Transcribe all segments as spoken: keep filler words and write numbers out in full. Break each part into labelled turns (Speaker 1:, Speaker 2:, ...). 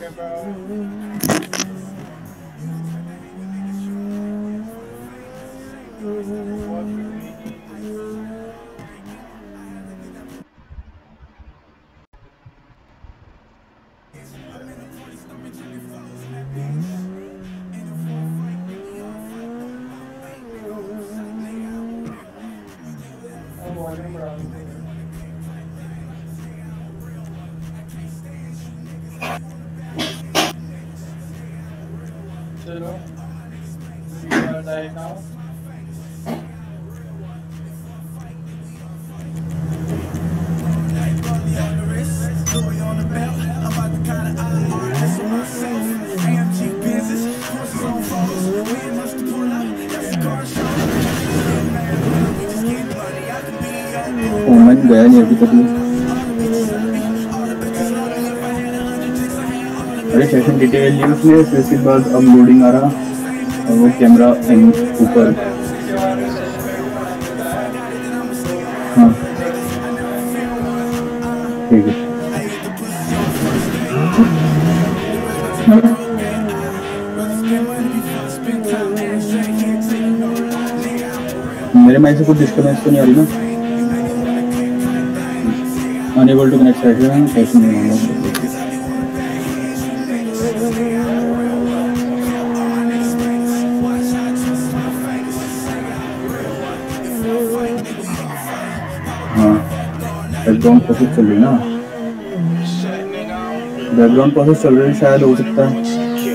Speaker 1: चलो now.
Speaker 2: मैं गया नहीं अभी तक। अरे सेशन डिटेल यूज में फिर उसके बाद अब लोडिंग आ रहा और वो कैमरा ऊपर। हाँ ठीक है। मेरे माइक से कुछ डिस्टर्बेंस तो नहीं आ रही ना? Unable to connect session, session हाँ बैकग्राउंड प्रोसेस चल रही ना, बैकग्राउंड प्रोसेस चल रही है, शायद हो सकता है।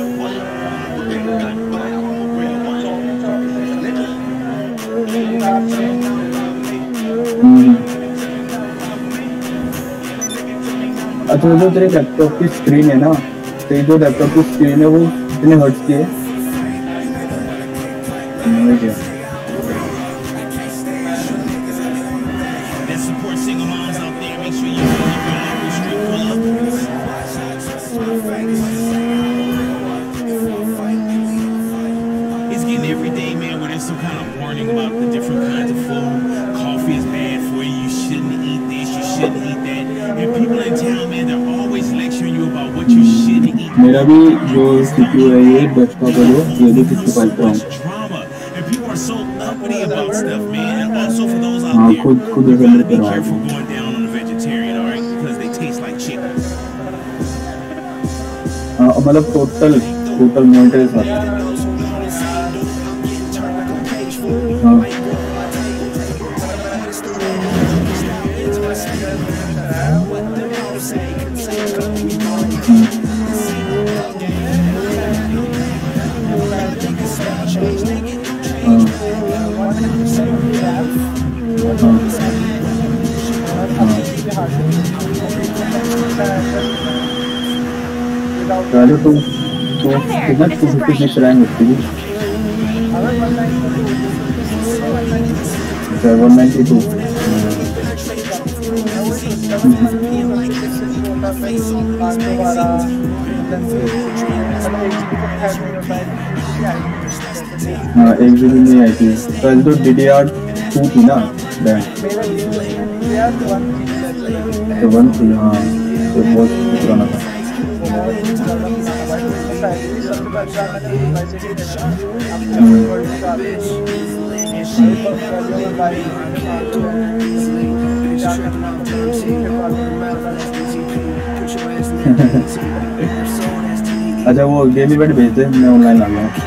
Speaker 2: अच्छा जो तेरे लैपटॉप की स्क्रीन है ना, तेरी जो लैपटॉप की स्क्रीन है वो कितने हर्ट्ज की है? क्या मेरा भी जो सीपीयू है ये डेस्कटॉप है वो ये भी फिफ्टी फाइव प्रो हाँ खुद खुद असेंबल करवा हाँ मतलब टोटल टोटल मॉनिटर के साथ हाँ पहले तो तो कितना टू फिफ्टी में चलाएंगे उसकी वन नाइन्टी टू हाँ एक जी बी नहीं आई थी पहले तो डी डी आर टू थी ना बैंक तो वन थी हाँ तो बहुत पुराना था। अच्छा वो गेम इवेंट भेज दे मैं ऑनलाइन आ गया।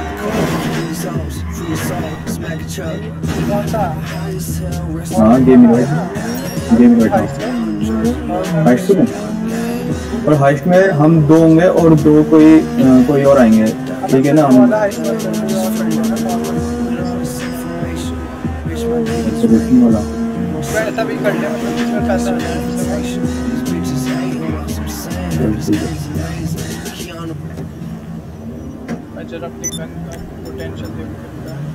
Speaker 2: हाँ game event game event heist में और हाइस्ट में हम दो होंगे और दो कोई आ, कोई और आएंगे ठीक है ना हम वाला
Speaker 1: ऐसा भी कर लिया इसमें पैसा जरा अपनी गन का पोटेंशियल देख सकता है।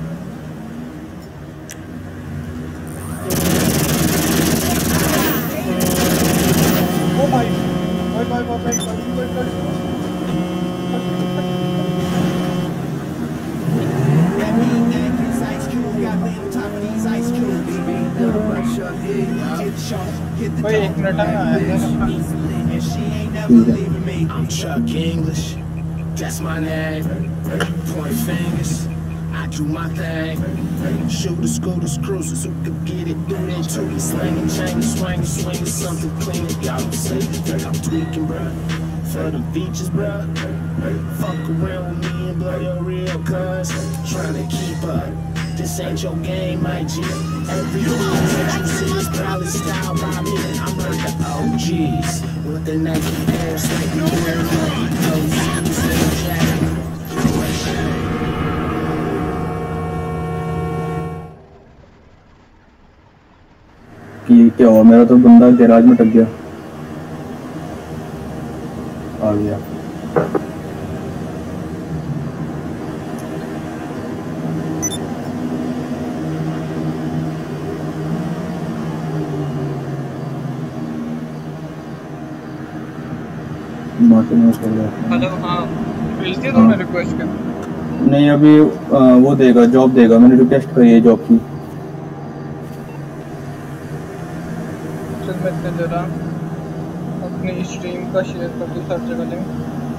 Speaker 1: ओ भाई भाई भाई भाई भाई भाई भाई एक मिनट में आया था
Speaker 3: I'm Chuck English, that's my name. Point fingers, I do my thing. Shooters, scooters, cruisers, who could get it, do that too. Slanging, chains, swinging, swinging, something clean. Y'all don't say that I'm tweaking, bruh. For them features, bruh. Fuck around with me and blow your real cuz. Trying to keep up. This ain't your game, my G. Everything that you see is probably styled by me. I'm like the O Gs with the Nike Air Snake. No,
Speaker 2: कि क्या हुआ? मेरा तो बंदा garage में टक गया। आ गया।
Speaker 1: हेलो, हाँ भेज दिया तुमने रिक्वेस्ट का?
Speaker 2: नहीं, अभी आ, वो देगा, जॉब देगा। मैंने रिक्वेस्ट करी है जॉब की।
Speaker 1: चल मैं इतने जरा अपनी स्ट्रीम का शेयर कर दूँ हर जगह लिंक।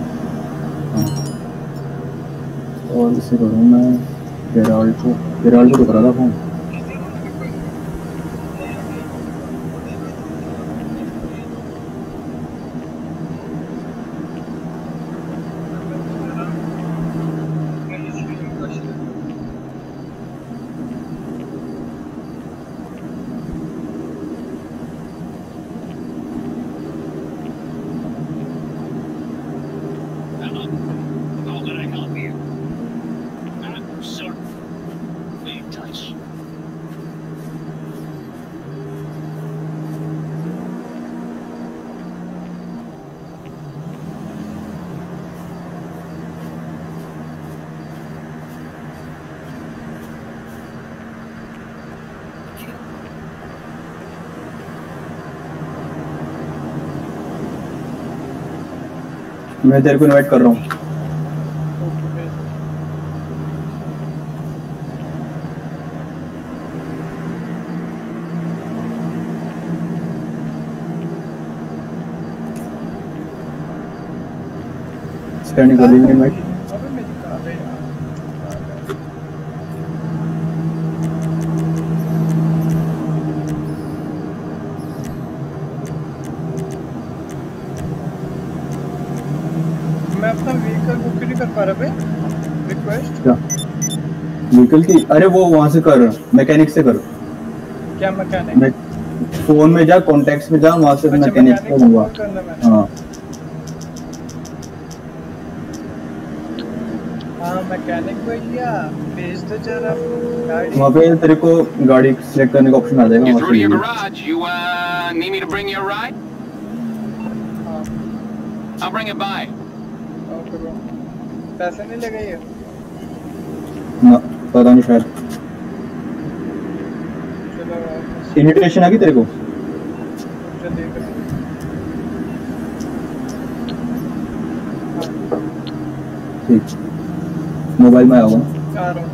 Speaker 2: और इसे करूँ मैं गेराल्ड को गेराल्ड को करा था फोन। मैं तेरे को इनवाइट कर रहा हूँ। स्टैंडिंग कर देंगे इनवाइट। व्हीकल की? अरे वो वहाँ से कर, मैकेनिक से कर।
Speaker 1: क्या मैकेनिक?
Speaker 2: फोन में जा, कॉन्टैक्ट्स में जा, वहाँ से
Speaker 1: अच्छा,
Speaker 2: मैकेनिक से हुआ। हाँ
Speaker 1: हाँ मैकेनिक भैया भेज दो जरा गाड़ी।
Speaker 2: वहाँ पे तेरे को गाड़ी सिलेक्ट करने का ऑप्शन आ जाएगा।
Speaker 4: You're through to your garage. You uh, need me to bring you a ride?
Speaker 1: हाँ।
Speaker 4: I'll bring it by.
Speaker 1: Okay bro. पैसे नहीं लगे ये?
Speaker 2: ना, पता नहीं शायद। इन्विटेशन आ गई तेरे को? ठीक, मोबाइल में आओ।
Speaker 1: आ रहा हूँ।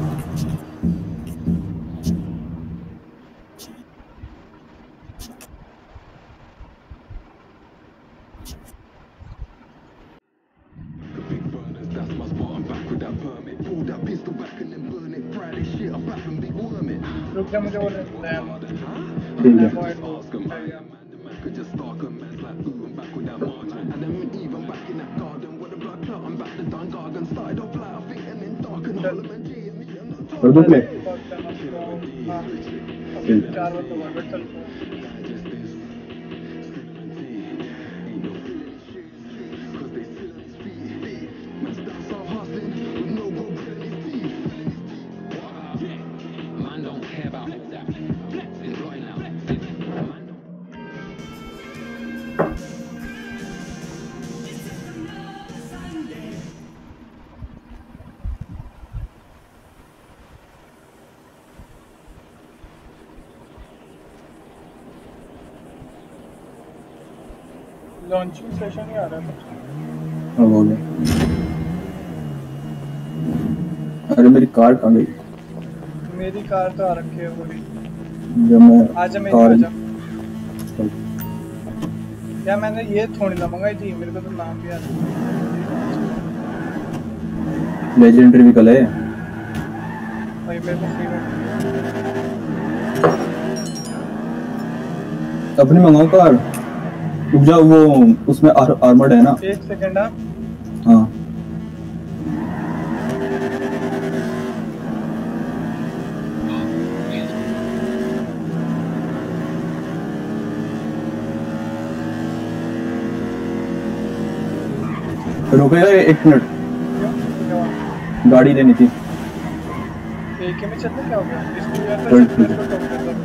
Speaker 1: रुक जा, मुझे वो लेना है।
Speaker 2: ठीक है। कर दो प्ले।
Speaker 1: चार बजे तक चल। लॉन्चिंग सेशन ही आ रहा है।
Speaker 2: हाँ हो गया। अरे मेरी कार कहाँ गई?
Speaker 1: मेरी कार तो आ रखी है पूरी।
Speaker 2: जब मैं
Speaker 1: आजा मेरी आजा। क्या मैंने ये थोड़ी ना मंगाई थी, मेरे को तो नाम भी याद है।
Speaker 2: लेजेंडरी व्हीकल है
Speaker 1: भाई मेरे को फ्री में
Speaker 2: अपनी मंगाओ कार। रुक जा, वो उसमें आर, आर्मर्ड है ना।
Speaker 1: एक सेकंड। हाँ
Speaker 2: हाँ रुकेगा एक मिनट, गाड़ी लेनी थी।
Speaker 1: एक में चलते क्या हो गया? इसको यार
Speaker 2: चल,
Speaker 1: तो इसको टॉप कर दो।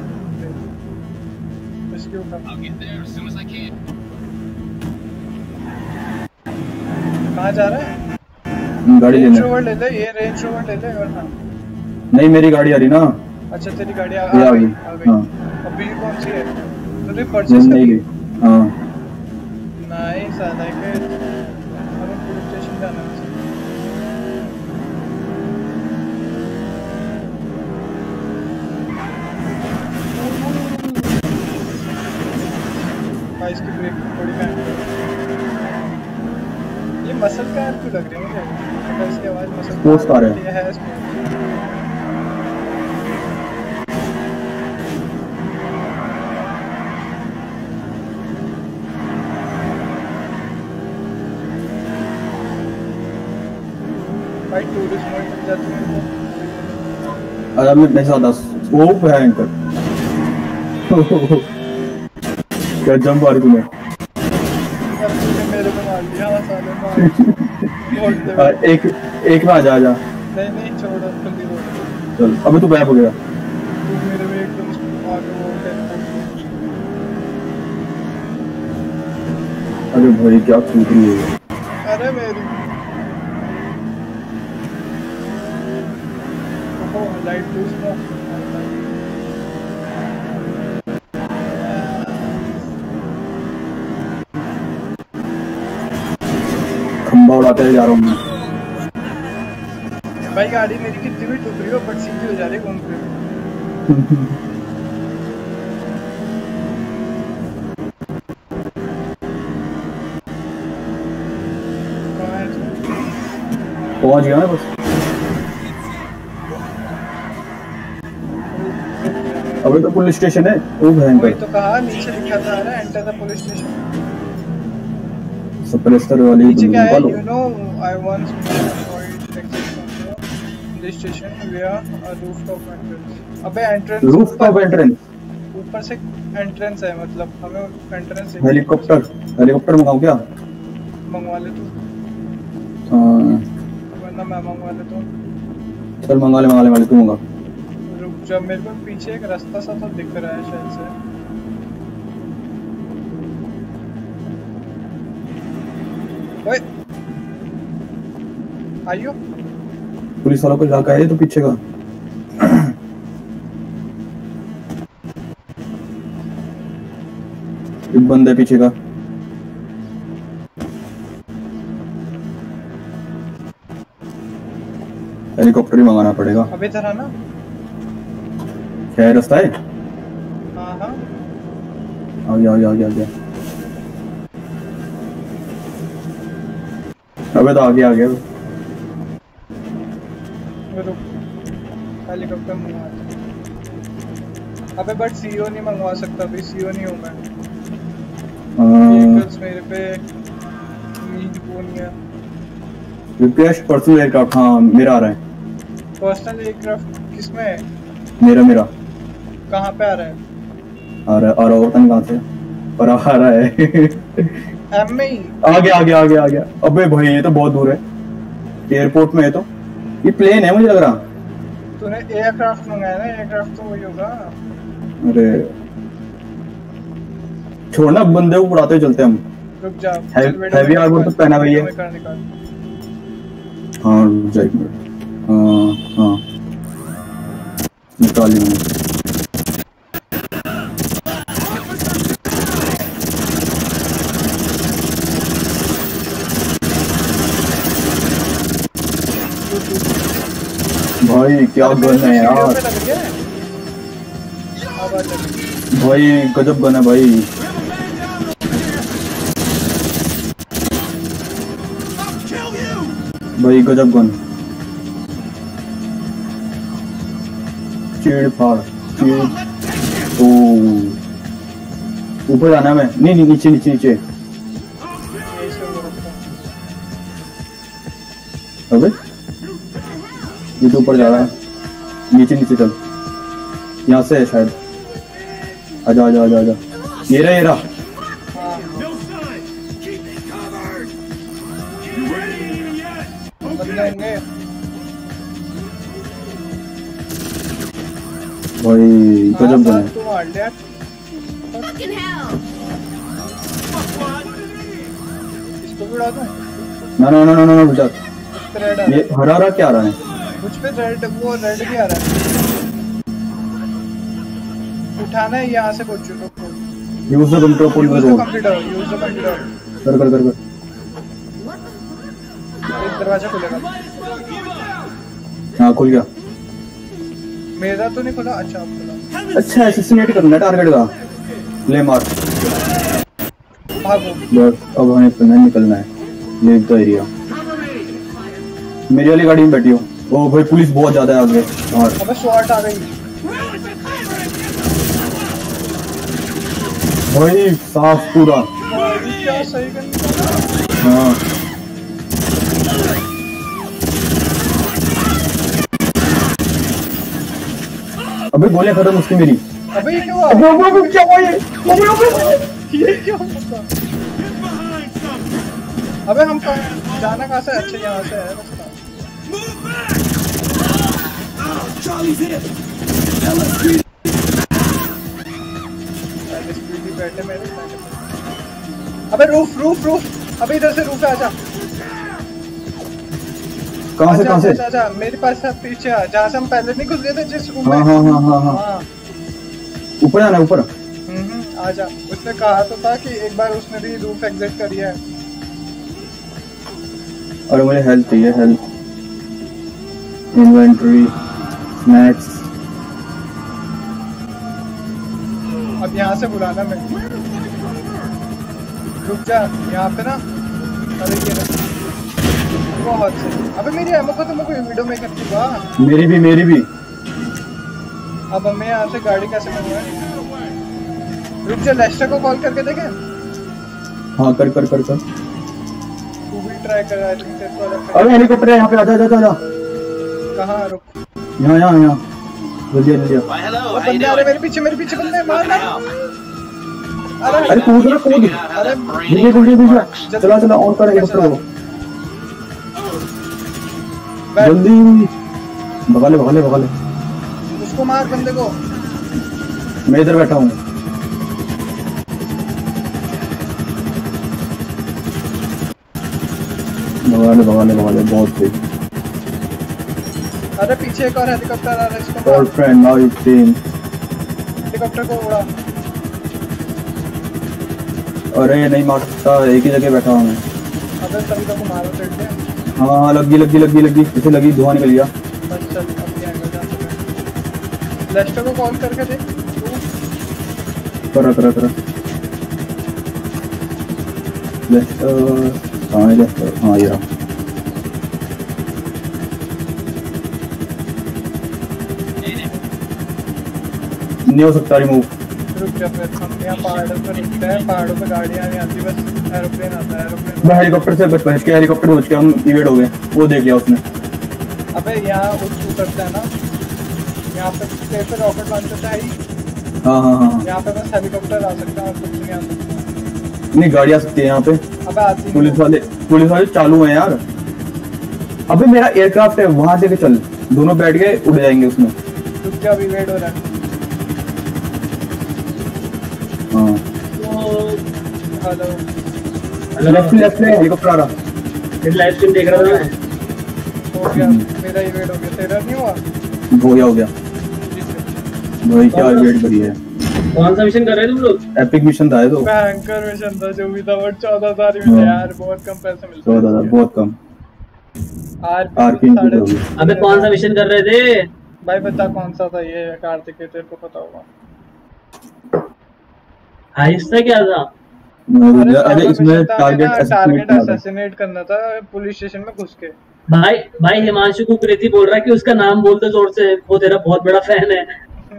Speaker 1: इसके ऊपर
Speaker 4: I'll get there as soon as I can.
Speaker 1: कहाँ जा रहा है?
Speaker 2: गाड़ी
Speaker 1: रेंज
Speaker 2: लेने।
Speaker 1: रोवर ले ले, ये रेंज रोवर ले ले और हाँ।
Speaker 2: नहीं मेरी गाड़ी आ रही ना।
Speaker 1: अच्छा तेरी गाड़ी आ,
Speaker 2: ये
Speaker 1: आ
Speaker 2: आ
Speaker 1: गई
Speaker 2: गई।
Speaker 1: आ गई।
Speaker 2: हाँ
Speaker 1: अभी कौन सी है? तूने
Speaker 2: नहीं
Speaker 1: परचेज
Speaker 2: नहीं
Speaker 1: कर
Speaker 2: ली। हाँ
Speaker 1: नाइस। आधा के हमें पुलिस स्टेशन जाना है। भाई इसकी ब्रेक थोड़ी बैंड है। ये मसल कार क्यों लग रही है मुझे? मतलब इसकी आवाज मसल
Speaker 2: स्पोर्ट्स कार है।
Speaker 1: ये है स्पोर्ट्स। भाई टूरिस्ट मोड मिल जाती है मेरे
Speaker 2: अरे मैं मेरे साथ दस वो भयंकर क्या जंप मारी तूने।
Speaker 1: को। मेरे को मार दिया साले मार। बोल दे।
Speaker 2: आ, एक एक में आ जा, आ जा।
Speaker 1: नहीं नहीं छोड़ो खुली रोड।
Speaker 2: चल अबे तू गायब हो गया।
Speaker 1: तू मेरे में एकदम आगे वो टेलीपोर्ट।
Speaker 2: अरे भाई क्या कूद रही है।
Speaker 1: अरे मेरी ओहो लाइट टू स्मोक।
Speaker 2: खंबा उड़ाते जा रहा हूँ मैं।
Speaker 1: भाई गाड़ी मेरी कितनी भी टूट रही हो बट सीधी हो जा रही है घूम के। कहाँ है तू?
Speaker 2: पहुंच गया मैं बस। अबे तो पुलिस स्टेशन है वो
Speaker 1: वही
Speaker 2: भयंकर।
Speaker 1: तो कहा नीचे लिखा था ना enter the police station.
Speaker 2: Suppressor वाली
Speaker 1: नीचे क्या है?
Speaker 2: निकालो।
Speaker 1: You know I once avoid access control police station via a rooftop entrance. अबे एंट्रेंस
Speaker 2: रूफटॉप एंट्रेंस।
Speaker 1: ऊपर से एंट्रेंस है, मतलब हमें एंट्रेंस
Speaker 2: हेलीकॉप्टर हेलीकॉप्टर मंगाऊं क्या?
Speaker 1: मंगवा ले तू,
Speaker 2: हाँ,
Speaker 1: वरना मैं मंगवा लेता हूँ।
Speaker 2: चल मंगा ले मंगा ले वाले तू मंगा।
Speaker 1: रुक जा, मेरे को पीछे एक रास्ता सा तो दिख रहा है शायद से। ओए आइयो
Speaker 2: पुलिस वालों को इलाका है तो पीछे का। एक बंदा है पीछे का। हेलीकॉप्टर ही मंगाना पड़ेगा।
Speaker 1: अबे इधर आना।
Speaker 2: क्या है रास्ता है?
Speaker 1: हाँ हाँ
Speaker 2: आ गया आ गया आ गया आ गया। अबे तो आगे आ गया।
Speaker 1: रुक, हेलीकॉप्टर मंगवा। अबे बट सीओ नहीं मंगवा सकता, अभी सीओ नहीं हूँ मैं। व्हीकल्स मेरे पे नीड वो नहीं है।
Speaker 2: Request personal aircraft. हाँ मेरा आ रहा है।
Speaker 1: पर्सनल एयरक्राफ्ट किसमें है?
Speaker 2: मेरा मेरा
Speaker 1: कहाँ पे आ रहा है?
Speaker 2: आ रहा है आ रहा है पता नहीं कहाँ से पर आ रहा है।
Speaker 1: एम में ही?
Speaker 2: आ गया आ गया आ गया आ गया। अबे भाई ये तो बहुत दूर है, एयरपोर्ट में है। तो ये प्लेन है मुझे लग रहा।
Speaker 1: तूने एयरक्राफ्ट मंगाया ना, एयरक्राफ्ट तो वही होगा।
Speaker 2: अरे छोड़ना, बंदे को उड़ाते हुए चलते हम।
Speaker 1: रुक जा,
Speaker 2: हैवी आर्मर तो पहना हुई है। हाँ रुक जा एक मिनट। हाँ हाँ निकाल लिया मैंने। भाई क्या गन है यार। भाई गजब गन है भाई। भाई गजब गन। चीड़ फाड़ चीड़। ओ ऊपर जाना है मैं। नहीं नहीं नीचे नीचे नीचे। अबे ये तो ऊपर जा रहा है। नीचे नीचे चल। यहाँ से है शायद। आजा आजा आजा आजा। ये रहा ये रहा। भाई गजब गन है।
Speaker 1: इसको भी उड़ा दूं?
Speaker 2: ना ना ना ना ना बेटा। ये हरा हरा क्या आ रहा है?
Speaker 1: मुझ पे रेड वो रेड भी आ रहा है। उठाना है यहाँ से कुछ लोग को।
Speaker 2: Use the control pull
Speaker 1: use
Speaker 2: the
Speaker 1: the
Speaker 2: road.
Speaker 1: Computer use the computer.
Speaker 2: कर कर कर कर।
Speaker 1: एक दरवाजा खुलेगा।
Speaker 2: हाँ खुल गया।
Speaker 1: मेरा तो नहीं खुला। अच्छा अब खुला।
Speaker 2: अच्छा असैसिनेट करना है टारगेट का। ले मार।
Speaker 1: भागो।
Speaker 2: बस अब हमें अपना निकलना है। Leave the area. मेरी वाली गाड़ी में बैठी हो। ओ भाई पुलिस बहुत ज्यादा है आगे। और
Speaker 1: अबे शॉट आ गई।
Speaker 2: भाई साफ पूरा।
Speaker 1: भाई क्या सही करनी।
Speaker 2: हाँ अबे गोलियां खत्म उसकी मेरी।
Speaker 1: अबे ये क्या हुआ?
Speaker 2: अबे अबे अबे क्या हुआ ये? अबे अबे
Speaker 1: ये क्या हुआ? अबे हम कहाँ जाना कहाँ से? अच्छा यहाँ से है रास्ता। स्पीडी बैठे मेरे। अबे रूफ रूफ रूफ। अबे इधर से रूफ पे आजा।
Speaker 2: कहाँ से कहाँ से?
Speaker 1: आजा आजा मेरे पास है पीछे आ। जहाँ से हम पहले नहीं घुस गए थे जिस रूम में।
Speaker 2: हाँ हाँ हाँ हाँ हाँ
Speaker 1: हाँ
Speaker 2: ऊपर जाना है ऊपर।
Speaker 1: हम्म आजा। उसने कहा तो था कि एक बार उसने भी रूफ एग्जिट करी है।
Speaker 2: और मुझे हेल्थ चाहिए। Health inventory snacks.
Speaker 1: अब यहाँ से बुलाना मैं। रुक जा यहाँ पे ना। अरे ये ना बहुत सही। अबे मेरी एमो को तो मैं कोई वीडियो मेकर की वाह।
Speaker 2: मेरी भी मेरी भी।
Speaker 1: अब हमें यहाँ से गाड़ी कैसे मंगवाए? रुक जा लेस्टर को कॉल करके देखें।
Speaker 2: हाँ कर कर कर कर।
Speaker 1: तू भी ट्राई कर। आई थिंक तेरे को अलग
Speaker 2: अरे हेलीकॉप्टर है यहाँ पे। आजा आजा आजा।
Speaker 1: कहाँ? रुक।
Speaker 2: यहाँ यहाँ यहाँ जल्दी जल्दी।
Speaker 4: Why, hello,
Speaker 1: वो
Speaker 4: how you
Speaker 1: बंदे आ रहे
Speaker 4: doing?
Speaker 1: मेरे पीछे। मेरे पीछे बंदे मार ना। अरे
Speaker 2: अरे कूद रहा कूद।
Speaker 4: Figured out how that
Speaker 2: जल्दी
Speaker 4: brainy
Speaker 2: जल्दी जल्दी
Speaker 4: works.
Speaker 2: चला चला ऑन कर हेलीकॉप्टर को।
Speaker 1: बैठ।
Speaker 2: जल्दी भगा ले भगा ले भगा ले।
Speaker 1: उसको मार बंदे को।
Speaker 2: मैं इधर बैठा हूँ। भगा ले भगा ले भगा ले। बहुत सही।
Speaker 1: अरे पीछे एक और हेलीकॉप्टर आ रहा है। इसको
Speaker 2: और friend now you team.
Speaker 1: Helicopter को उड़ा।
Speaker 2: अरे नहीं मार सकता। एक ही जगह बैठा हूँ मैं।
Speaker 1: अबे सभी को मारो पेट में।
Speaker 2: हाँ हाँ लगी लगी लगी लगी। इसे लगी धुआं निकल गया।
Speaker 1: बस चल अब क्या कर सकते। लेस्टर को कॉल करके देख।
Speaker 2: करा करा करा। लेफ्टर हाँ ये लेफ्टर हाँ ये रहा। नहीं हो सकता रिमूव।
Speaker 1: रुक जा फिर हम यहाँ पहाड़ों पे रुकते हैं। पहाड़ों पे गाड़ियाँ नहीं आती। बस एरोप्लेन आता है। एरोप्लेन
Speaker 2: मैं हेलीकॉप्टर से बच बच के हेलीकॉप्टर पहुंच के हम इवेंट हो गए। वो देख लिया उसने।
Speaker 1: अबे यहाँ उठ उतरता है ना। यहाँ पे तेरे पे रॉकेट लॉन्चर है ही।
Speaker 2: हाँ हाँ हाँ
Speaker 1: यहाँ पे बस हेलीकॉप्टर आ सकता है और कुछ नहीं आ सकता।
Speaker 2: नहीं गाड़ी आ सकती है यहाँ पे।
Speaker 1: अबे आती नहीं।
Speaker 2: पुलिस वाले पुलिस वाले चालू हैं यार। अबे मेरा एयरक्राफ्ट है वहां से चल। दोनों बैठ गए उड़ जाएंगे उसमें।
Speaker 1: रुक जा अभी वेट हो रहा है।
Speaker 2: हाँ
Speaker 1: हेलो
Speaker 2: लेफ्ट लेफ्ट में हेलीकॉप्टर आ रहा।
Speaker 5: लाइव स्ट्रीम देख रहा था मैं।
Speaker 1: हो गया मेरा ही वेट हो गया। तेरा नहीं हुआ?
Speaker 2: हो गया हो गया। भाई क्या वेट करी है।
Speaker 5: कौन सा मिशन कर रहे थे तुम लोग?
Speaker 2: एपिक मिशन था ये तो।
Speaker 1: भयंकर मिशन था जो भी था। बट चौदह हजार ही मिले यार। बहुत कम पैसे मिलते
Speaker 2: चौदह हजार बहुत कम।
Speaker 1: आरपी
Speaker 2: आरपी
Speaker 1: साढ़े।
Speaker 5: अबे कौन सा मिशन कर रहे थे?
Speaker 1: भाई बता कौन सा था ये? कार्तिक तेरे को पता होगा।
Speaker 5: हाइस्ट था क्या था?
Speaker 2: अरे इसमें टारगेट
Speaker 1: टारगेट असैसिनेट करना था पुलिस स्टेशन में घुस के।
Speaker 5: भाई भाई हिमांशु कुकरेती बोल रहा है कि उसका नाम बोल दो जोर से, वो तेरा बहुत बड़ा फैन है।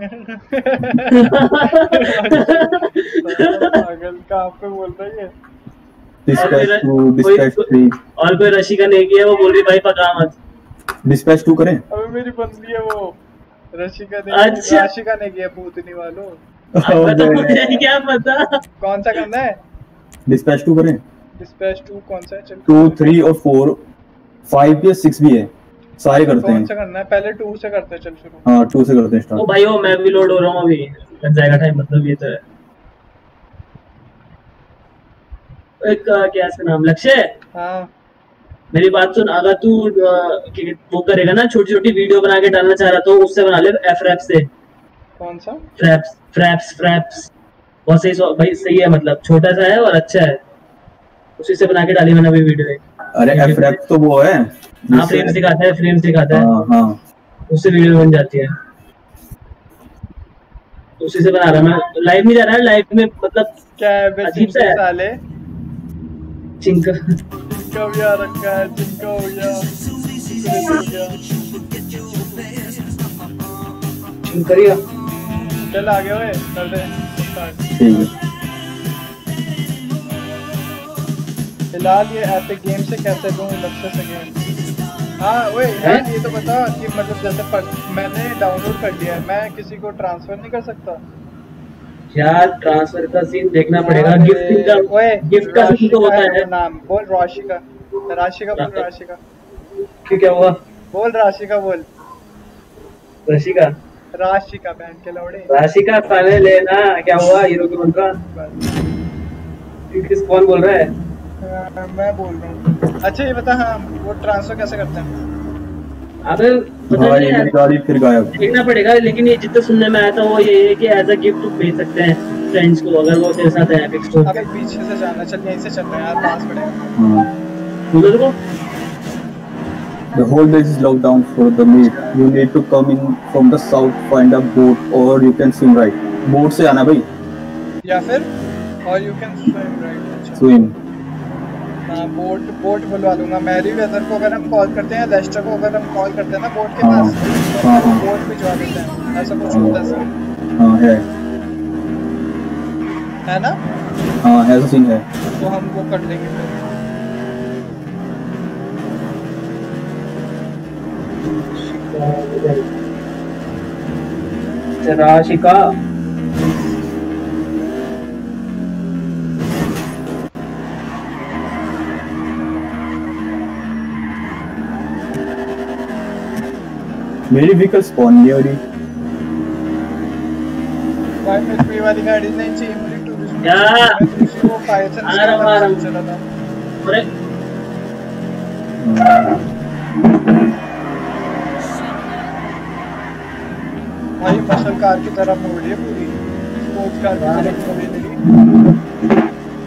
Speaker 1: पागल कहाँ पे बोल रही है?
Speaker 2: Dispatch two, dispatch three.
Speaker 5: और कोई रशिका नहीं किया, वो बोल रही भाई पका मत।
Speaker 2: डिस्पैच टू करें?
Speaker 1: अबे मेरी बंदी है वो, रशिका ने।
Speaker 5: अच्छा।
Speaker 1: रशिका ने किया भूतनी वालों।
Speaker 5: अब तो मुझे क्या पता।
Speaker 1: कौन सा करना है?
Speaker 2: डिस्पैच टू करें?
Speaker 1: डिस्पैच टू कौन सा है? चल
Speaker 2: टू, थ्री और फोर, फाइव भी है, सिक्स भी है, सारे करते
Speaker 1: कौन
Speaker 2: हैं।
Speaker 1: सा करना है? पहले टू से करते हैं, चल शुरू।
Speaker 2: हाँ टू से करते हैं
Speaker 5: ओ
Speaker 2: स्टार्ट।
Speaker 5: भाई ओ मैं भी लोड हो रहा हूँ अभी, लग जाएगा टाइम, मतलब ये तो है। एक अ, क्या इसका नाम, लक्ष्य।
Speaker 1: हाँ
Speaker 5: मेरी बात सुन, अगर तू अ, कि- वो करेगा ना, छोटी छोटी वीडियो बना के डालना चाह रहा तो उससे बना ले, एफ रैप से।
Speaker 1: कौन सा?
Speaker 5: फ्रैप्स फ्रैप्स फ्रैप्स बहुत सही, सो- भाई सही है, मतलब छोटा सा है और अच्छा है, उसी से बना के डाली मैंने अभी वीडियो।
Speaker 2: अरे एफ रैप तो वो है
Speaker 5: हाँ
Speaker 2: जिससे-
Speaker 5: फ्रेम्स दिखाता है, फ्रेम्स दिखाता है,
Speaker 2: हाँ हाँ
Speaker 5: उससे वीडियो बन जाती है। उसी से बना रहा मैं, लाइव नहीं जा रहा है, लाइव में मतलब
Speaker 1: क्या है बे?
Speaker 5: अजीब सा है।
Speaker 1: साले
Speaker 5: चिंक
Speaker 1: चिंका भी आ रखा है, चिंका हो गया, कुकरेती हो गया।
Speaker 5: चिंकरिया।
Speaker 1: चल आगे ओए, कर दे स्टार्ट।
Speaker 2: ठीक है।
Speaker 1: फिलहाल ये एपिक गेम से कैसे दूं लक्ष्य से गेम? हाँ ओए यार ये तो बता कि मतलब जैसे पर, मैंने डाउनलोड कर लिया है, मैं किसी को ट्रांसफर नहीं कर सकता?
Speaker 5: यार ट्रांसफर का सीन देखना पड़ेगा, गिफ्टिंग का,
Speaker 1: ओए
Speaker 5: गिफ्ट का सीन तो होता है।
Speaker 1: नाम बोल, राशिका। राशिका बोल, राशिका
Speaker 5: क्यों, क्या हुआ?
Speaker 1: बोल, राशिका बोल,
Speaker 5: रशिका
Speaker 1: राशिका बहन के लौड़े।
Speaker 5: राशिका साले लेना, क्या हुआ हीरो की बन रहा? किस कौन बोल रहा है?
Speaker 1: हाँ, मैं बोल रहा हूँ। अच्छा ये बता, हाँ वो ट्रांसफर कैसे करते हैं?
Speaker 5: अबे पता
Speaker 2: हाँ
Speaker 5: नहीं
Speaker 2: ये
Speaker 5: है,
Speaker 2: मेरी गाड़ी फिर गायब।
Speaker 5: देखना पड़ेगा, लेकिन ये जितना सुनने में आया था वो ये है कि एज अ गिफ्ट भेज सकते हैं फ्रेंड्स को, अगर वो तेरे साथ है एपिक स्टोर
Speaker 1: अबे पीछे से जाना, चल यहीं से चल रहे हैं यार, पास पड़ेगा।
Speaker 2: हाँ।
Speaker 5: उधर को।
Speaker 2: The whole base is locked down for the meet. You need to come in from the south, find a boat, or you can swim right. Boat से आना भाई।
Speaker 1: या फिर और यू कैन स्विम राइट। अच्छा
Speaker 2: Swim.
Speaker 1: हाँ boat, boat बुलवा लूंगा। मैरी वेदर को अगर हम कॉल करते हैं, लेस्टर को अगर हम कॉल करते हैं ना बोट के
Speaker 2: हाँ,
Speaker 1: पास, तो
Speaker 2: हाँ, हाँ।
Speaker 1: बोट भिजवा देते हैं, ऐसा कुछ होता है सर,
Speaker 2: हाँ है।
Speaker 1: है ना?
Speaker 2: हाँ ऐसा सीन है।
Speaker 1: तो हम वो कर लेंगे फिर।
Speaker 5: राशिका
Speaker 2: मेरी व्हीकल स्पॉन नहीं हो रही।
Speaker 1: भाई मेरी कोई वाली गाड़ी नहीं चाहिए मुझे, टूरिस्ट
Speaker 5: क्या?
Speaker 1: मैं दूसरी वो फायर से
Speaker 5: आ रहा हूँ, आ रहा हूँ।
Speaker 1: चला था।
Speaker 5: अरे
Speaker 1: भाई मसल कार की तरह मोड़ रही है पूरी, स्पोर्ट्स कार की तरह मोड़ रही है।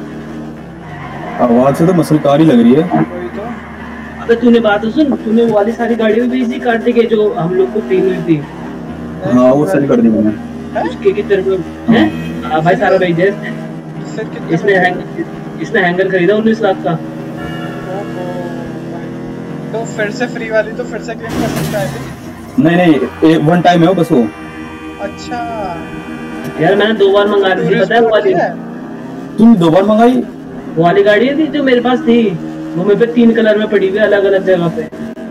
Speaker 2: आवाज से तो मसल कार ही लग रही है।
Speaker 1: वही तो।
Speaker 5: अबे तूने बात तो सुन, तूने वो वाली सारी गाड़ियां भी भेजी काटने के जो हम लोग को फ्री मिली थी,
Speaker 2: हाँ वो सेल कर दी मैंने।
Speaker 1: हैं?
Speaker 5: उसके कितने रुपए हैं? हाँ भाई सारा भेज दे।
Speaker 1: इससे कितने
Speaker 5: इसने हैंग इसने हैंगर खरीदा उन्नीस लाख का।
Speaker 1: ओहो, तो फिर से फ्री वाली तो फिर से क्लेम कर सकता है फिर?
Speaker 2: नहीं नहीं वन टाइम है वो बस वो।
Speaker 1: अच्छा
Speaker 5: यार मैंने दो बार मंगा ली थी, पता है वो वाली,
Speaker 2: तुम दो बार मंगाई?
Speaker 5: वो वाली गाड़ी थी जो मेरे पास थी, वो मेरे पे तीन कलर में पड़ी हुई अलग अलग जगह पे।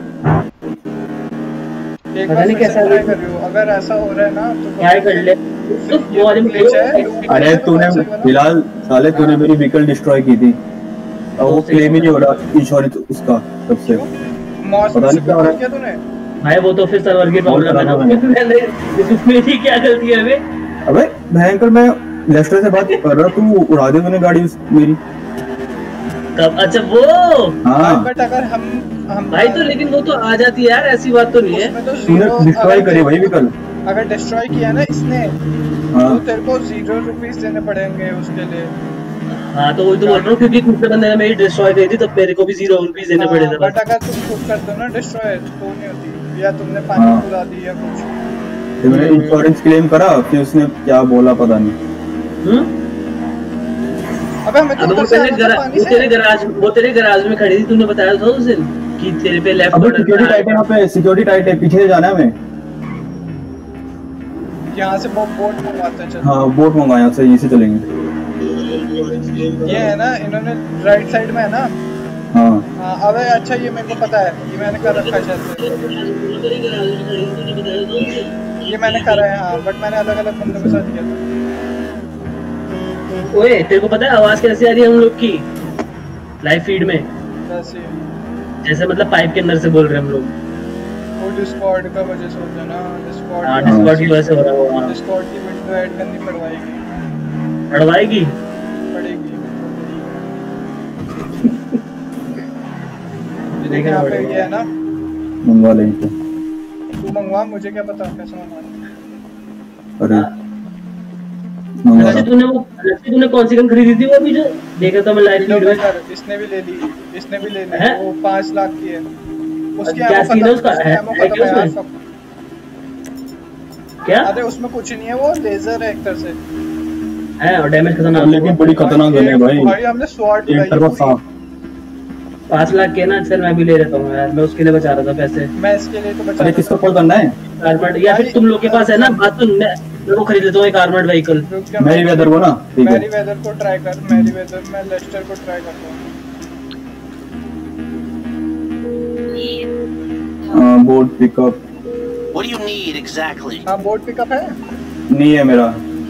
Speaker 1: एक
Speaker 5: पता
Speaker 1: बार
Speaker 5: नहीं
Speaker 1: फिर
Speaker 5: कैसा
Speaker 1: से ट्राई
Speaker 5: है।
Speaker 1: कर रही हो, अगर ऐसा हो रहा है ना तो
Speaker 5: क्या कर ले तो वो वाली में
Speaker 2: अरे तूने फिलहाल साले तूने मेरी व्हीकल डिस्ट्रॉय की थी, और वो क्लेम ही नहीं हो रहा इंश्योरेंस उसका तब से।
Speaker 1: मौसम
Speaker 2: पता
Speaker 1: से
Speaker 2: नहीं क्या हो रहा है।
Speaker 1: किया तूने?
Speaker 5: भाई वो तो फिर सर्वर की प्रॉब्लम है ना, मैंने इसमें मेरी क्या गलती है बे?
Speaker 2: अबे भयंकर मैं लेस्टर से बात कर रहा, तू उड़ा दे तूने गाड़ी उस- मेरी।
Speaker 5: कब? अच्छा वो
Speaker 2: हाँ
Speaker 1: बट अगर हम हम
Speaker 5: भाई तो, लेकिन वो तो आ जाती है यार, ऐसी बात तो नहीं है।
Speaker 1: उसमें तो
Speaker 2: तूने
Speaker 1: zero-
Speaker 2: डिस्ट्रॉय
Speaker 1: अगर
Speaker 2: करी भाई व्हीकल।
Speaker 1: अगर डिस्ट्रॉय किया ना इसने,
Speaker 2: हाँ
Speaker 1: तो तेरे को जीरो रुपीस देने पड़ेंगे उसके लिए।
Speaker 5: हाँ तो वही तो बोल रहा हूँ, क्योंकि दूसरे बंदे ने मेरी डिस्ट्रॉय करी थी, तब मेरे को भी जीरो रुपीस देने पड़े थे।
Speaker 1: बट अगर तुम खुद करते हो ना डिस्ट्रॉय तो नहीं होती, या तुमने पानी
Speaker 2: हाँ।
Speaker 1: पुरा दी या कुछ।
Speaker 2: तो मैंने इंश्योरेंस क्लेम करा, फिर उसने क्या बोला पता नहीं।
Speaker 5: हम्म?
Speaker 1: अबे हमें तो
Speaker 5: अब वो
Speaker 1: उधर से
Speaker 5: तेरे
Speaker 1: आना था
Speaker 5: गरा,
Speaker 1: पानी
Speaker 5: वो
Speaker 1: से।
Speaker 5: तेरे गराज वो तेरे गराज में खड़ी थी, तूने बताया था उस दिन कि तेरे पे लेफ्ट
Speaker 2: अबे सिक्योरिटी टाइट है यहाँ पे, सिक्योरिटी टाइट है, पीछे से जाना है हमें।
Speaker 1: यहाँ से बोट बोट मंगवाते हैं। चल
Speaker 2: हाँ बोट मंगा, यहाँ से यहीं से चलेंगे।
Speaker 1: ये है ना, इन्होंने राइट साइड में है ना।
Speaker 2: हाँ
Speaker 1: हाँ अबे अच्छा ये मेरे को पता है, ये मैंने कर रखा है शायद से। ये मैंने करा है हाँ, बट मैंने अलग अलग बंदों के साथ किया था।
Speaker 5: ओए तेरे को पता है आवाज कैसे आ रही है हम लोग की लाइव फीड में?
Speaker 1: कैसे?
Speaker 5: जैसे मतलब पाइप के अंदर से बोल रहे हैं हम लोग।
Speaker 1: वो डिस्कॉर्ड का वजह से होता है ना, डिस्कॉर्ड।
Speaker 5: हाँ डिस्कॉर्ड की वजह से हो रहा है वो। हाँ
Speaker 1: डिस्कॉर्ड की विंडो ऐड करनी पड़वाएगी।
Speaker 5: पड़वाएगी
Speaker 1: पड़ेगी। देख यहाँ पे ये है ना,
Speaker 2: मंगवा लेंगे।
Speaker 1: तू मंगवा, मुझे क्या पता कैसे मंगवाना।
Speaker 2: अरे
Speaker 5: अच्छा तूने वो अच्छा तूने कौन सी गन खरीदी थी वो अभी जो देखा था मैं लाइव फीड में?
Speaker 1: इसने भी ले ली, इसने भी ले ली।
Speaker 5: है?
Speaker 1: वो पाँच लाख की है। उसकी
Speaker 5: क्या
Speaker 1: एमो
Speaker 5: सीन है
Speaker 1: खत्म,
Speaker 5: उसका?
Speaker 1: उसकी
Speaker 5: है-
Speaker 1: एमो
Speaker 5: है
Speaker 1: खत्म
Speaker 5: क्या
Speaker 1: है यार
Speaker 5: उसमें?
Speaker 1: सब।
Speaker 5: क्या
Speaker 1: अरे उसमें कुछ नहीं है, वो लेजर है एक तरह से।
Speaker 5: है और डैमेज खतरनाक है।
Speaker 2: लेकिन बड़ी खतरनाक गन है भाई।
Speaker 1: भाई हमने स्वॉर्ड
Speaker 2: एक तरफा सांप।
Speaker 5: पाँच लाख के ना सर मैं भी ले लेता हूँ यार, मैं उसके लिए बचा रहा था पैसे।
Speaker 1: मैं इसके लिए तो बचा।
Speaker 2: अरे किसको कॉल करना है?
Speaker 5: आर्मर्ड या फिर तुम लोग के पास है ना बात तो मैं मैं वो खरीद लेता हूँ एक आर्मर्ड व्हीकल।
Speaker 2: मैरी वेदर को ना, ठीक है।
Speaker 1: मैरी वेदर को ट्राई कर, मैरी वेदर मैं लेस्टर को ट्राई करता हूँ।
Speaker 2: Boat pickup
Speaker 4: What do you need exactly?
Speaker 1: हाँ बोट पिकअप है।
Speaker 2: नहीं है मेरा।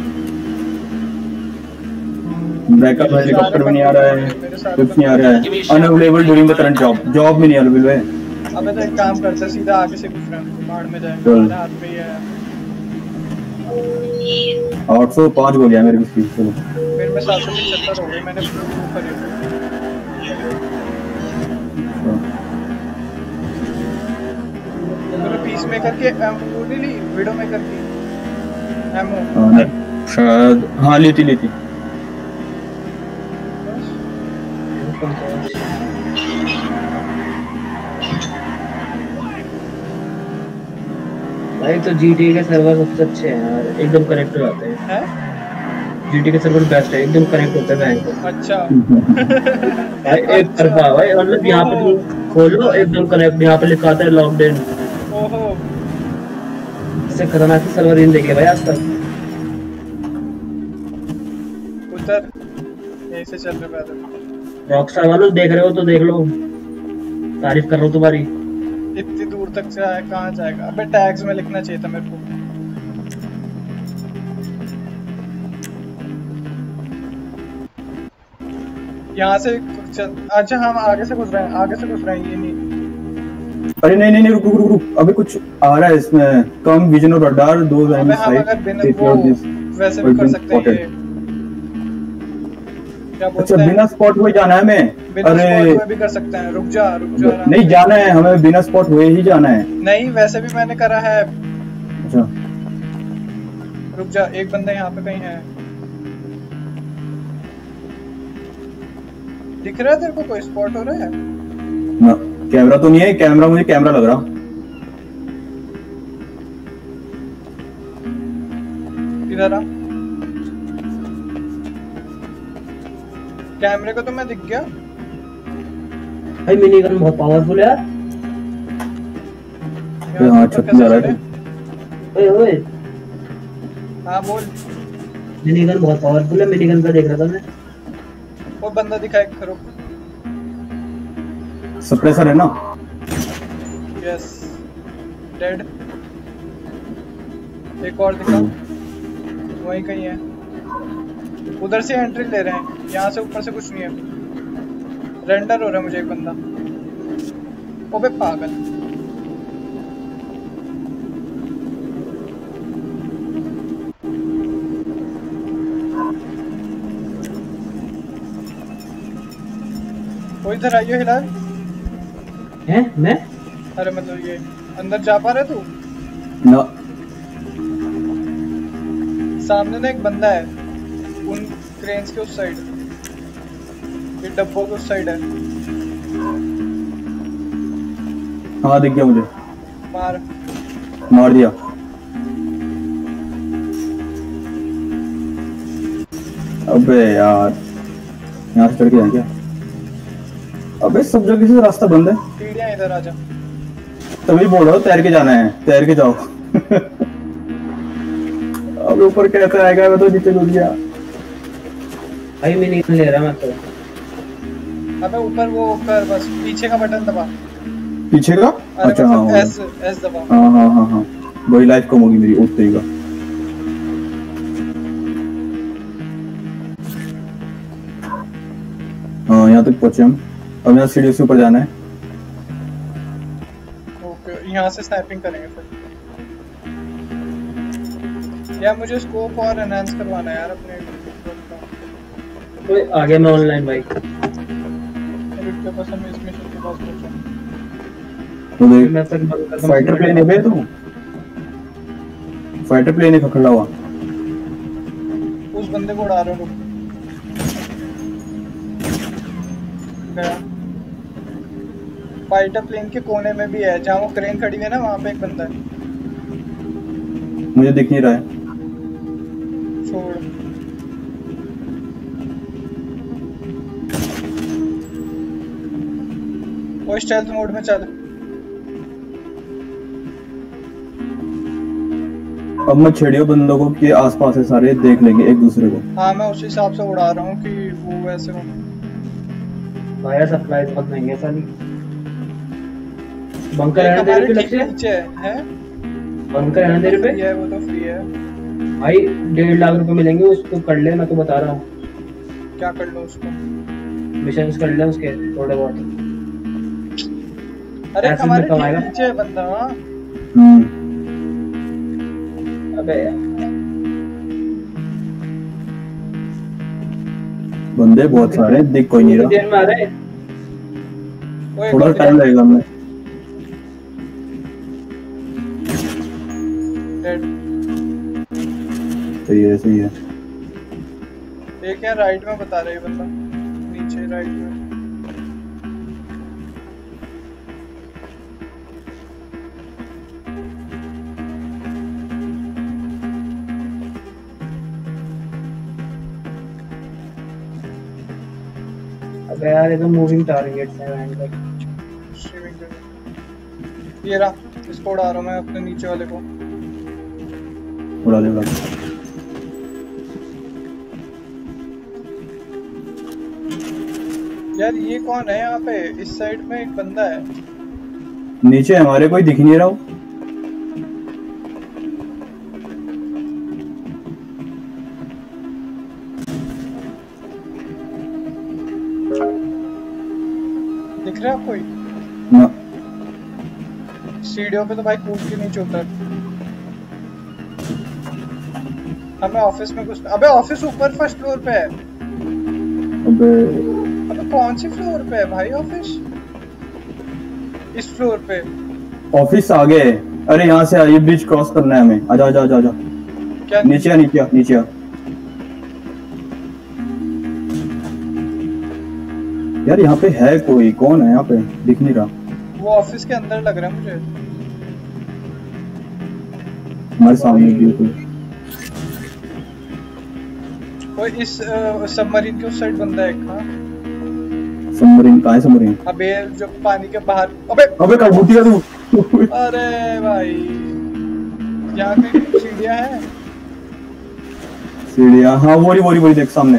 Speaker 2: बैकअप हेलीकॉप्टर भी नहीं आ रहा है, कुछ नहीं आ रहा है। Unavailable during the current job, job भी नहीं अवेलेबल है।
Speaker 1: अबे तो एक काम करते हैं, सीधा आगे से घुस रहे हैं, बाढ़ में जाएंगे।
Speaker 2: चल।
Speaker 1: मेरे हाथ पे ही है।
Speaker 2: आठ सौ पाँच गोलियां मेरे भी स्पीड। चलो
Speaker 1: फिर मैं सात सौ पचहत्तर हो गए, मैंने प्रूव खरीद। तूने पीस मेकर के एमो नहीं ली, विडो मेकर की एमो?
Speaker 2: हाँ, नहीं, शायद हाँ ली थी ली थी।
Speaker 5: भाई तो जीटीए के सर्वर सबसे अच्छे हैं यार, एकदम कनेक्ट हो जाते हैं।
Speaker 1: हैं?
Speaker 5: जीटीए के सर्वर बेस्ट है, एकदम कनेक्ट होते हैं बैंक।
Speaker 1: अच्छा।
Speaker 5: भाई एक तरफा भाई, मतलब यहाँ पे तुम खोलो एकदम कनेक्ट, यहाँ पे लिखा आता है लॉक्ड इन।
Speaker 1: ओहो
Speaker 5: इससे खतरनाक सर्वर इन देखे भाई आज तक।
Speaker 1: उधर यहीं से चल रहे पैदल।
Speaker 5: रॉकस्टार वालों देख रहे हो तो देख लो, तारीफ कर रहा हूँ तुम्हारी।
Speaker 1: इतनी दूर तक से आया, कहाँ जाएगा? अबे टैग्स में लिखना चाहिए था मेरे को। यहाँ से चल, अच्छा हम आगे से घुस रहे हैं, आगे से घुस रहे हैं। ये नहीं,
Speaker 2: अरे नहीं नहीं नहीं रुक रुक रुक रुक, अभी कुछ आ रहा है इसमें। कम विजन और रडार दो
Speaker 1: अबे हम अगर बिना वो वैसे भी कर सकते हैं ये। क्या
Speaker 2: अच्छा
Speaker 1: बोलते हैं?
Speaker 2: बिना स्पॉट हुए जाना है हमें?
Speaker 1: बिना
Speaker 2: अरे
Speaker 1: स्पॉट हुए भी कर सकते हैं। रुक जा रुक जा।
Speaker 2: नहीं जाना है हमें, बिना स्पॉट हुए ही जाना है।
Speaker 1: नहीं वैसे भी मैंने करा है।
Speaker 2: अच्छा
Speaker 1: रुक जा, एक बंदा यहाँ पे कहीं है। दिख रहा है तेरे को? कोई स्पॉट हो रहा है?
Speaker 2: ना कैमरा तो नहीं है, कैमरा मुझे कैमरा लग रहा।
Speaker 1: किधर आ? कैमरे को तो मैं दिख गया।
Speaker 5: भाई मिनी गन बहुत पावरफुल है यार।
Speaker 2: हाँ छत जा रहा है।
Speaker 5: ओए ओए
Speaker 1: हाँ बोल।
Speaker 5: मिनी गन बहुत पावरफुल है, मिनी गन का देख रहा था मैं।
Speaker 1: वो बंदा दिखा एक खरो।
Speaker 2: सप्रेसर है ना?
Speaker 1: Yes dead. एक और दिखा, वहीं कहीं है। उधर से एंट्री ले रहे हैं, यहाँ से ऊपर से कुछ नहीं है। रेंडर हो रहा है मुझे एक बंदा। ओबे पागल। वो इधर आइयो हिलाल।
Speaker 5: हैं मैं?
Speaker 1: अरे मतलब ये अंदर जा पा रहे तू?
Speaker 2: ना
Speaker 1: सामने ना एक बंदा है, उन क्रेन्स के उस साइड, ये डब्बों के उस साइड है।
Speaker 2: हाँ दिख गया मुझे।
Speaker 1: मार
Speaker 2: मार दिया। अबे यार यहाँ से चढ़ के जाए क्या? अबे सब जगह से रास्ता बंद है।
Speaker 1: सीढ़ियाँ इधर आजा।
Speaker 2: तभी बोल रहा हूँ तैर के जाना है, तैर के जाओ। अब ऊपर कैसे आएगा, मैं तो नीचे घुस गया।
Speaker 5: भाई मैं नहीं ले रहा मैं तो।
Speaker 1: अबे ऊपर वो कर, बस पीछे का बटन दबा।
Speaker 2: पीछे का? अच्छा हाँ
Speaker 1: एस एस दबा।
Speaker 2: हाँ हाँ हाँ हाँ वही लाइफ कम होगी मेरी उठते ही का। हाँ यहाँ तक पहुंचे हम। अब यहाँ सीढ़ी से ऊपर जाना है।
Speaker 1: ओके यहाँ से स्नैपिंग करेंगे फिर। यार मुझे स्कोप और एनहांस करवाना है यार अपने।
Speaker 5: कोई आगे मैं ऑनलाइन भाई।
Speaker 1: रुक बस हम इस मिशन के पास पहुंचे।
Speaker 2: तो देख
Speaker 5: मैं तक बंद कर दूं।
Speaker 2: फाइटर प्लेन है बे तू। फाइटर प्लेन है खड़ा हुआ।
Speaker 1: उस बंदे को उड़ा रहा हूँ। गया। फाइटर प्लेन के कोने में भी है, जहाँ वो क्रेन खड़ी है ना वहाँ पे एक बंदा है।
Speaker 2: मुझे दिख नहीं रहा है।
Speaker 1: छोड़। वो स्टेल्थ मोड में चल।
Speaker 2: अब मैं छेड़ियो बंदों को कि आसपास है सारे, देख लेंगे एक दूसरे को।
Speaker 1: हाँ मैं उसी हिसाब से उड़ा रहा हूँ कि वो वैसे हो।
Speaker 5: भाई सप्लाई बहुत महंगे है साली। बंकर
Speaker 1: एक
Speaker 5: रहने दे
Speaker 1: हमारे
Speaker 5: रुपए
Speaker 1: ठीक
Speaker 5: लग
Speaker 1: नीचे है, है?
Speaker 5: बंकर रहने दे रुपए।
Speaker 1: फ्री है वो तो फ्री है।
Speaker 5: भाई डेढ़ लाख रुपए मिलेंगे, उसको कर ले, मैं तो बता रहा हूँ।
Speaker 1: क्या कर लो उसको?
Speaker 5: मिशंस कर ले उसके थोड़े बहुत।
Speaker 1: अरे
Speaker 5: ऐसे
Speaker 1: हमारे
Speaker 5: में कमाएगा।
Speaker 1: ठीक नीचे है बंदा।
Speaker 2: हम्म
Speaker 5: अबे
Speaker 2: बंदे बहुत सारे, दिख कोई नहीं रहा।
Speaker 5: देर में आ रहे।
Speaker 1: ओए,
Speaker 2: थोड़ा
Speaker 1: एक
Speaker 2: टाइम लगेगा हमें।
Speaker 1: डेड।
Speaker 2: सही है सही है।
Speaker 1: एक है राइट में बता रहे बंदा, नीचे राइट में।
Speaker 5: अबे यार ये तो मूविंग टारगेट्स हैं एंड लाइक
Speaker 1: स्ट्रीमिंग कर। ये रहा, इसको उड़ा रहा हूं मैं अपने नीचे वाले को।
Speaker 2: उड़ा दे उड़ा दे।
Speaker 1: यार ये कौन है यहाँ पे? इस साइड में एक बंदा है।
Speaker 2: नीचे हमारे कोई दिख नहीं रहा हो।
Speaker 1: दिख रहा है कोई?
Speaker 2: ना
Speaker 1: सीढ़ियों पे तो भाई कूद के नीचे उतर। हमें ऑफिस में कुछ। अबे ऑफिस ऊपर फर्स्ट फ्लोर पे है।
Speaker 2: अबे
Speaker 1: अबे कौन सी फ्लोर पे है भाई ऑफिस? इस फ्लोर पे।
Speaker 2: ऑफिस आगे है। अरे यहाँ से ये ब्रिज क्रॉस करना है हमें। आजा आजा आजा आजा।
Speaker 1: क्या
Speaker 2: नीचे आ नीचे आ नीचे आ। यार यहाँ पे है कोई, कौन है यहाँ पे? दिख नहीं रहा।
Speaker 1: वो ऑफिस के अंदर लग रहा है मुझे।
Speaker 2: हमारे सामने भी कोई।
Speaker 1: कोई इस सबमरीन के उस साइड बंदा है एक। हाँ
Speaker 2: सबमरीन कहाँ है? सबमरीन
Speaker 1: अबे जो पानी के बाहर। अबे
Speaker 2: अबे कहाँ घुस गया तू?
Speaker 1: अरे भाई यहाँ पे सीढ़ियाँ हैं।
Speaker 2: सीढ़ियाँ हाँ वोरी वोरी वोरी देख सामने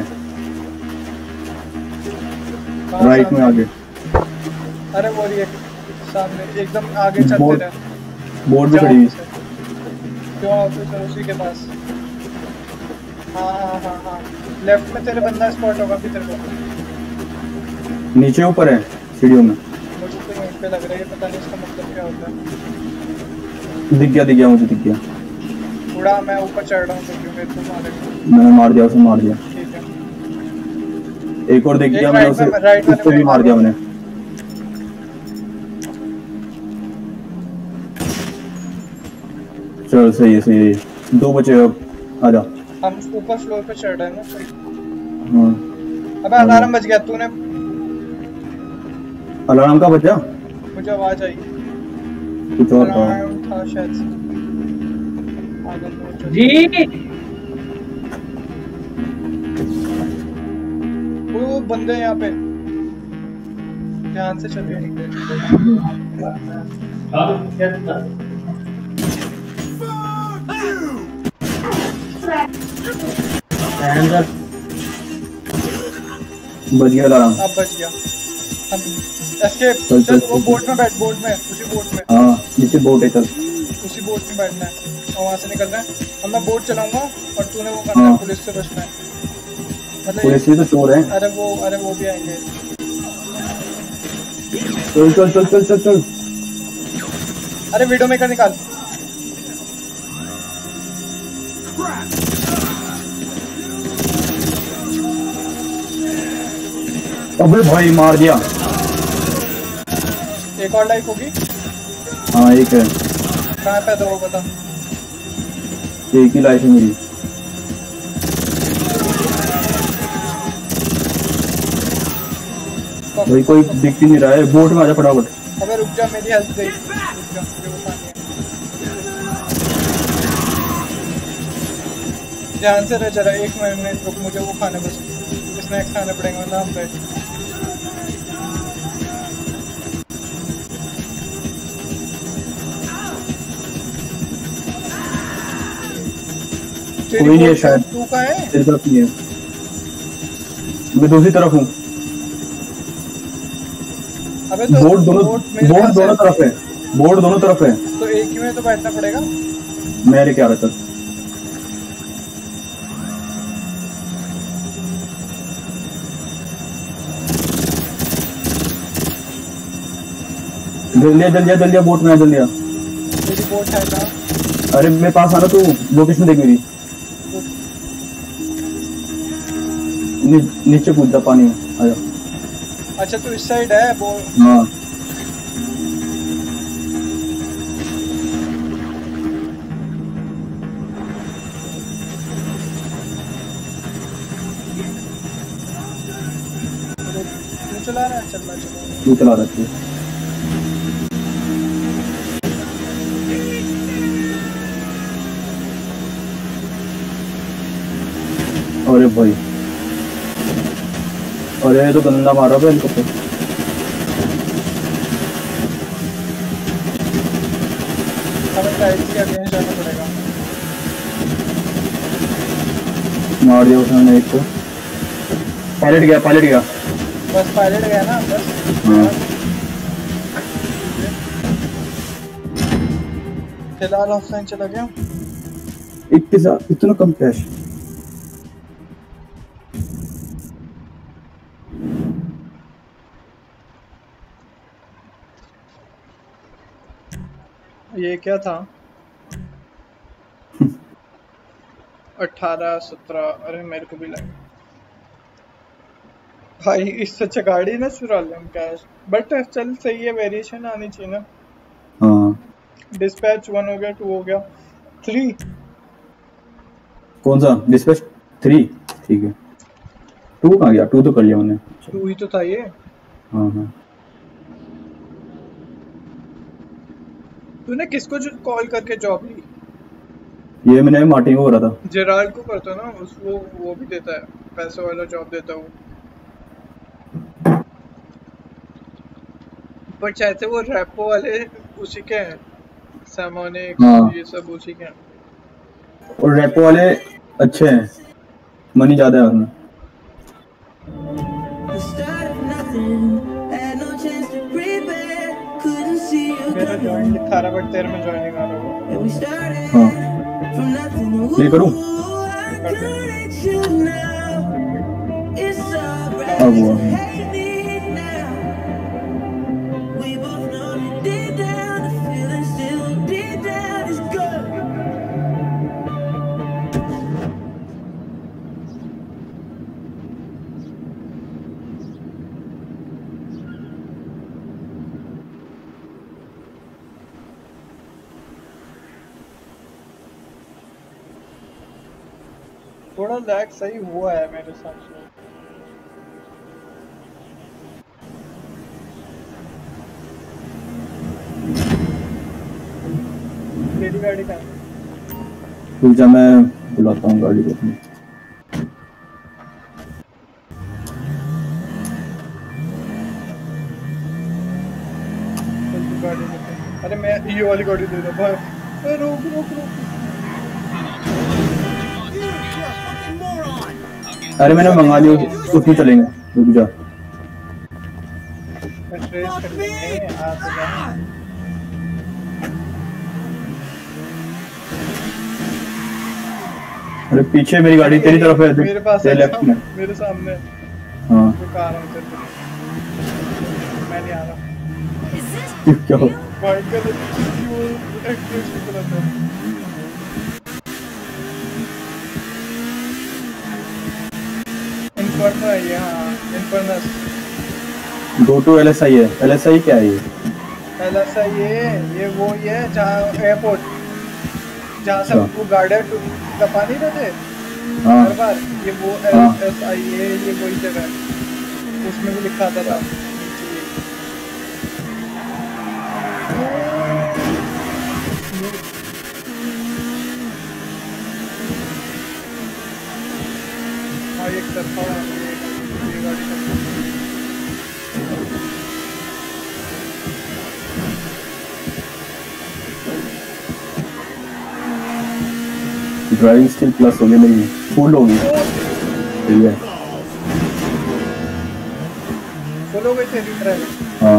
Speaker 1: कहाँ
Speaker 2: राइट में
Speaker 1: सामने?
Speaker 2: आगे।
Speaker 1: अरे वो रही है सामने, एकदम आगे चलते
Speaker 2: बोर्ड
Speaker 1: रहे।
Speaker 2: बोर्ड पे खड़ी है।
Speaker 1: क्यों ऑफिस है उसी के पास। हाँ हाँ हाँ हाँ लेफ्ट में तेरे बंदा स्पॉट होगा फिर तेरे को।
Speaker 2: नीचे ऊपर है सीढ़ियों में।
Speaker 1: मुझे तो यहीं पे लग रहा है, पता नहीं इसका मतलब क्या होता है।
Speaker 2: दिख गया दिख गया मुझे दिख गया।
Speaker 1: उड़ा मैं ऊपर चढ़ रहा हूँ तो क्यों मेरे को मारेगा?
Speaker 2: मैंने मार दिया उसे, मार दिया।
Speaker 1: ठीक है
Speaker 2: एक और दिख
Speaker 1: एक
Speaker 2: गया मैंने
Speaker 1: राइट
Speaker 2: उसे,
Speaker 1: में- राइट वाले
Speaker 2: उससे भी
Speaker 1: में
Speaker 2: मार दिया मैंने। चल सही है सही है। दो बचे अब। आजा।
Speaker 1: हम ऊपर फ्लोर पे चढ़ रहे हैं ना सही।
Speaker 2: हाँ
Speaker 1: अबे अलार्म बज गया। तूने
Speaker 2: अलार्म का बजा?
Speaker 1: मुझे आवाज आई।
Speaker 2: कुछ और था।
Speaker 1: अलार्म था शायद से। आगे तो चल।
Speaker 5: जी
Speaker 1: वो बंदे यहाँ पे। ध्यान से चलिए।
Speaker 2: बच गया लारा।
Speaker 1: अब बच गया। हम एस्केप।
Speaker 2: चल,
Speaker 1: चल
Speaker 2: चल,
Speaker 1: वो
Speaker 2: चल,
Speaker 1: बोट में बैठ, बोट में, उसी बोट में।
Speaker 2: हाँ नीचे बोट है, चल
Speaker 1: उसी बोट में बैठना है और वहाँ से निकलना है। अब मैं बोट चलाऊंगा और तूने वो करना है,
Speaker 2: हाँ।
Speaker 1: पुलिस से बचना है। मतलब
Speaker 2: पुलिस भी तो चोर है।
Speaker 1: अरे वो अरे वो भी आएंगे।
Speaker 2: चल चल चल चल चल चल।
Speaker 1: अरे वीडियो मेकर निकाल।
Speaker 2: अबे भाई मार दिया।
Speaker 1: एक और लाइफ होगी।
Speaker 2: हाँ एक है।
Speaker 1: कहाँ पैदा हो बता।
Speaker 2: एक ही लाइफ है मेरी। भाई कोई दिख ही नहीं रहा है। बोट में आजा फटाफट।
Speaker 1: अबे रुक जा, मेरी हेल्थ गई। रुक जा, मुझे वो खानी है। ध्यान से रह जरा, एक मिनट रुक, मुझे वो खाने बस स्नैक्स खाने पड़ेंगे वरना हम गए।
Speaker 2: कोई नहीं है शायद।
Speaker 1: तू कहाँ है?
Speaker 2: तेरी तरफ नहीं है, मैं दूसरी तरफ हूँ।
Speaker 1: अबे तो
Speaker 2: बोर्ड दोनों बोर्ड दोनों तरफ है। बोर्ड दोनों तरफ है।
Speaker 1: तो एक ही में तो बैठना पड़ेगा।
Speaker 2: मैं लेके आ रहा था। जल्दी जल्दी जल्दी बोट में जल्दी।
Speaker 1: मेरी बोट है कहाँ?
Speaker 2: अरे मेरे पास आना, तू लोकेशन देख मेरी। नी, नीचे कूदता पानी में, आजा।
Speaker 1: अच्छा तो इस साइड है वो।
Speaker 2: हाँ
Speaker 1: तू चला रहा है? चल मैं चला रहा हूँ।
Speaker 2: तू चला रहा है। अरे भाई, अरे तो गंदा मारा था इनको।
Speaker 1: हमें टाइट के अगेंस्ट जाना पड़ेगा।
Speaker 2: मार दिया उसने एक को। पायलट गया, पायलट गया।
Speaker 1: बस पायलट गया ना बस।
Speaker 2: हाँ
Speaker 1: फिलहाल ऑफलाइन चला गया।
Speaker 2: एक के साथ इतना कम कैश।
Speaker 1: ये क्या था? अठारह सत्रह। अरे मेरे को भी लगा भाई इससे अच्छा गाड़ी ना चुरा ले हम कैश। बट चल सही है, वेरिएशन आनी चाहिए ना।
Speaker 2: हाँ
Speaker 1: डिस्पैच वन हो गया, टू हो गया, थ्री।
Speaker 2: कौन सा डिस्पैच? थ्री ठीक है। टू कहाँ गया? टू तो कर लिया मैंने।
Speaker 1: टू ही तो था ये।
Speaker 2: हाँ हाँ।
Speaker 1: तूने किसको कॉल करके जॉब ली?
Speaker 2: ये मैंने मार्टिन को करा था।
Speaker 1: जेराल्ड को करता ना, उसको वो भी देता है, पैसे वाला जॉब देता है वो। पर चाहते वो रैपो वाले उसी के हैं, सैमोनिक
Speaker 2: हाँ।
Speaker 1: ये सब उसी के हैं।
Speaker 2: और रैपो वाले अच्छे हैं, मनी ज्यादा है उनमें।
Speaker 1: मेरा जॉइन दिखा रहा बट तेरे में जॉइनिंग आ रहा होगा।
Speaker 2: हाँ प्ले करूँ? अब हुआ है।
Speaker 1: थोड़ा लैग सही हुआ है मेरे हिसाब से। तेरी गाड़ी कहाँ है?
Speaker 2: रुक जा, मैं बुलाता हूँ गाड़ी को अपनी।
Speaker 1: गाड़ी लेते। अरे मैं ये वाली गाड़ी दे रहा भाई। अरे रुक रुक रुक।
Speaker 2: अरे मैंने मंगा ली, उसमें चलेंगे, रुक जा।
Speaker 1: ट्रेस कर लेंगे आ तो जा।
Speaker 2: अरे पीछे मेरी गाड़ी तेरी तरफ है,
Speaker 1: मेरे पास
Speaker 2: तेरे लेफ्ट में,
Speaker 1: मेरे सामने।
Speaker 2: हाँ
Speaker 1: कार है उधर, मैं नहीं आ रहा।
Speaker 2: क्या हो
Speaker 1: वाइट कलर की वो एक्टिव कलर है। इन्फर्नो है ये, हाँ Infernus.
Speaker 2: Go to L S I है। एल एस आई क्या है ये?
Speaker 1: एल एस आई ये ये वो ये जहाँ एयरपोर्ट जहाँ से वो गाड़ियाँ टपा नहीं रहते हर बार, ये वो एल एस आई है, ये वही जगह है। उसमें भी लिखा था था हाँ एक तरफा ये गाड़ी का।
Speaker 2: ड्राइविंग स्किल प्लस हो गई मेरी, फुल हो गई। ठीक है,
Speaker 1: फुल हो गई तेरी ड्राइविंग।
Speaker 2: हाँ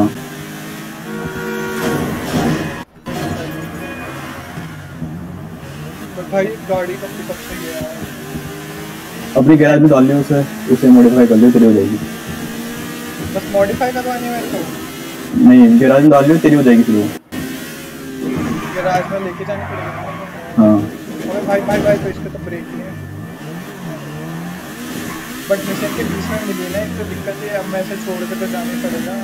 Speaker 1: तो भाई गाड़ी का पिकअप सही है यार।
Speaker 2: अपनी गैराज में डाल लियो उसे, उसे मॉडिफाई कर लियो, तेरी हो जाएगी।
Speaker 1: बस मॉडिफाई करवानी है मेरे को?
Speaker 2: नहीं, गैराज में डाल लियो, तेरी हो जाएगी फिर वो।
Speaker 1: गैराज में लेके जानी पड़ेगी।
Speaker 2: हाँ
Speaker 1: अरे भाई भाई भाई तो इसके तो ब्रेक नहीं है। बट मिशन के बीच में मिली ना, एक तो दिक्कत है, अब मैं इसे छोड़ के तो जाना ही पड़ेगा।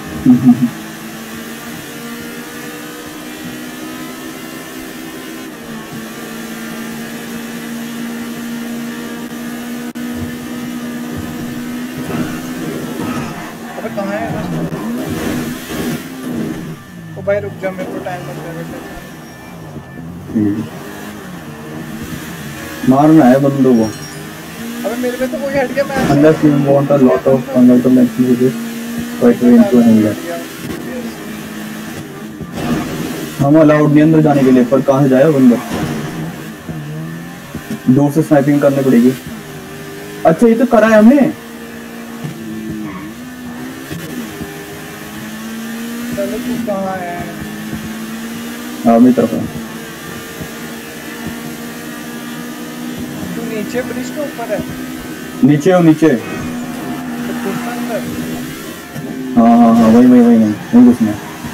Speaker 1: अबे कहाँ है रास्ता? ओ भाई रुक जा, मेरे को टाइम लग जाएगा।
Speaker 2: मारना है बंदों को।
Speaker 1: अबे मेरे पे तो कोई हट गया। मैं
Speaker 2: Unless you want a lot of fun to make this quite into an area. हम अलाउड नहीं अंदर जाने के लिए, पर कहाँ से जाए बंदा? दूर से स्नाइपिंग करनी पड़ेगी। अच्छा ये तो करा है हमने।
Speaker 1: चलो तू कहाँ है?
Speaker 2: हाँ मेरी तरफ है।
Speaker 1: नीचे ब्रिज के ऊपर है।
Speaker 2: नीचे हो नीचे।
Speaker 1: तो घुसना अंदर।
Speaker 2: हाँ हाँ हाँ वही वही वही नहीं नहीं घुसना।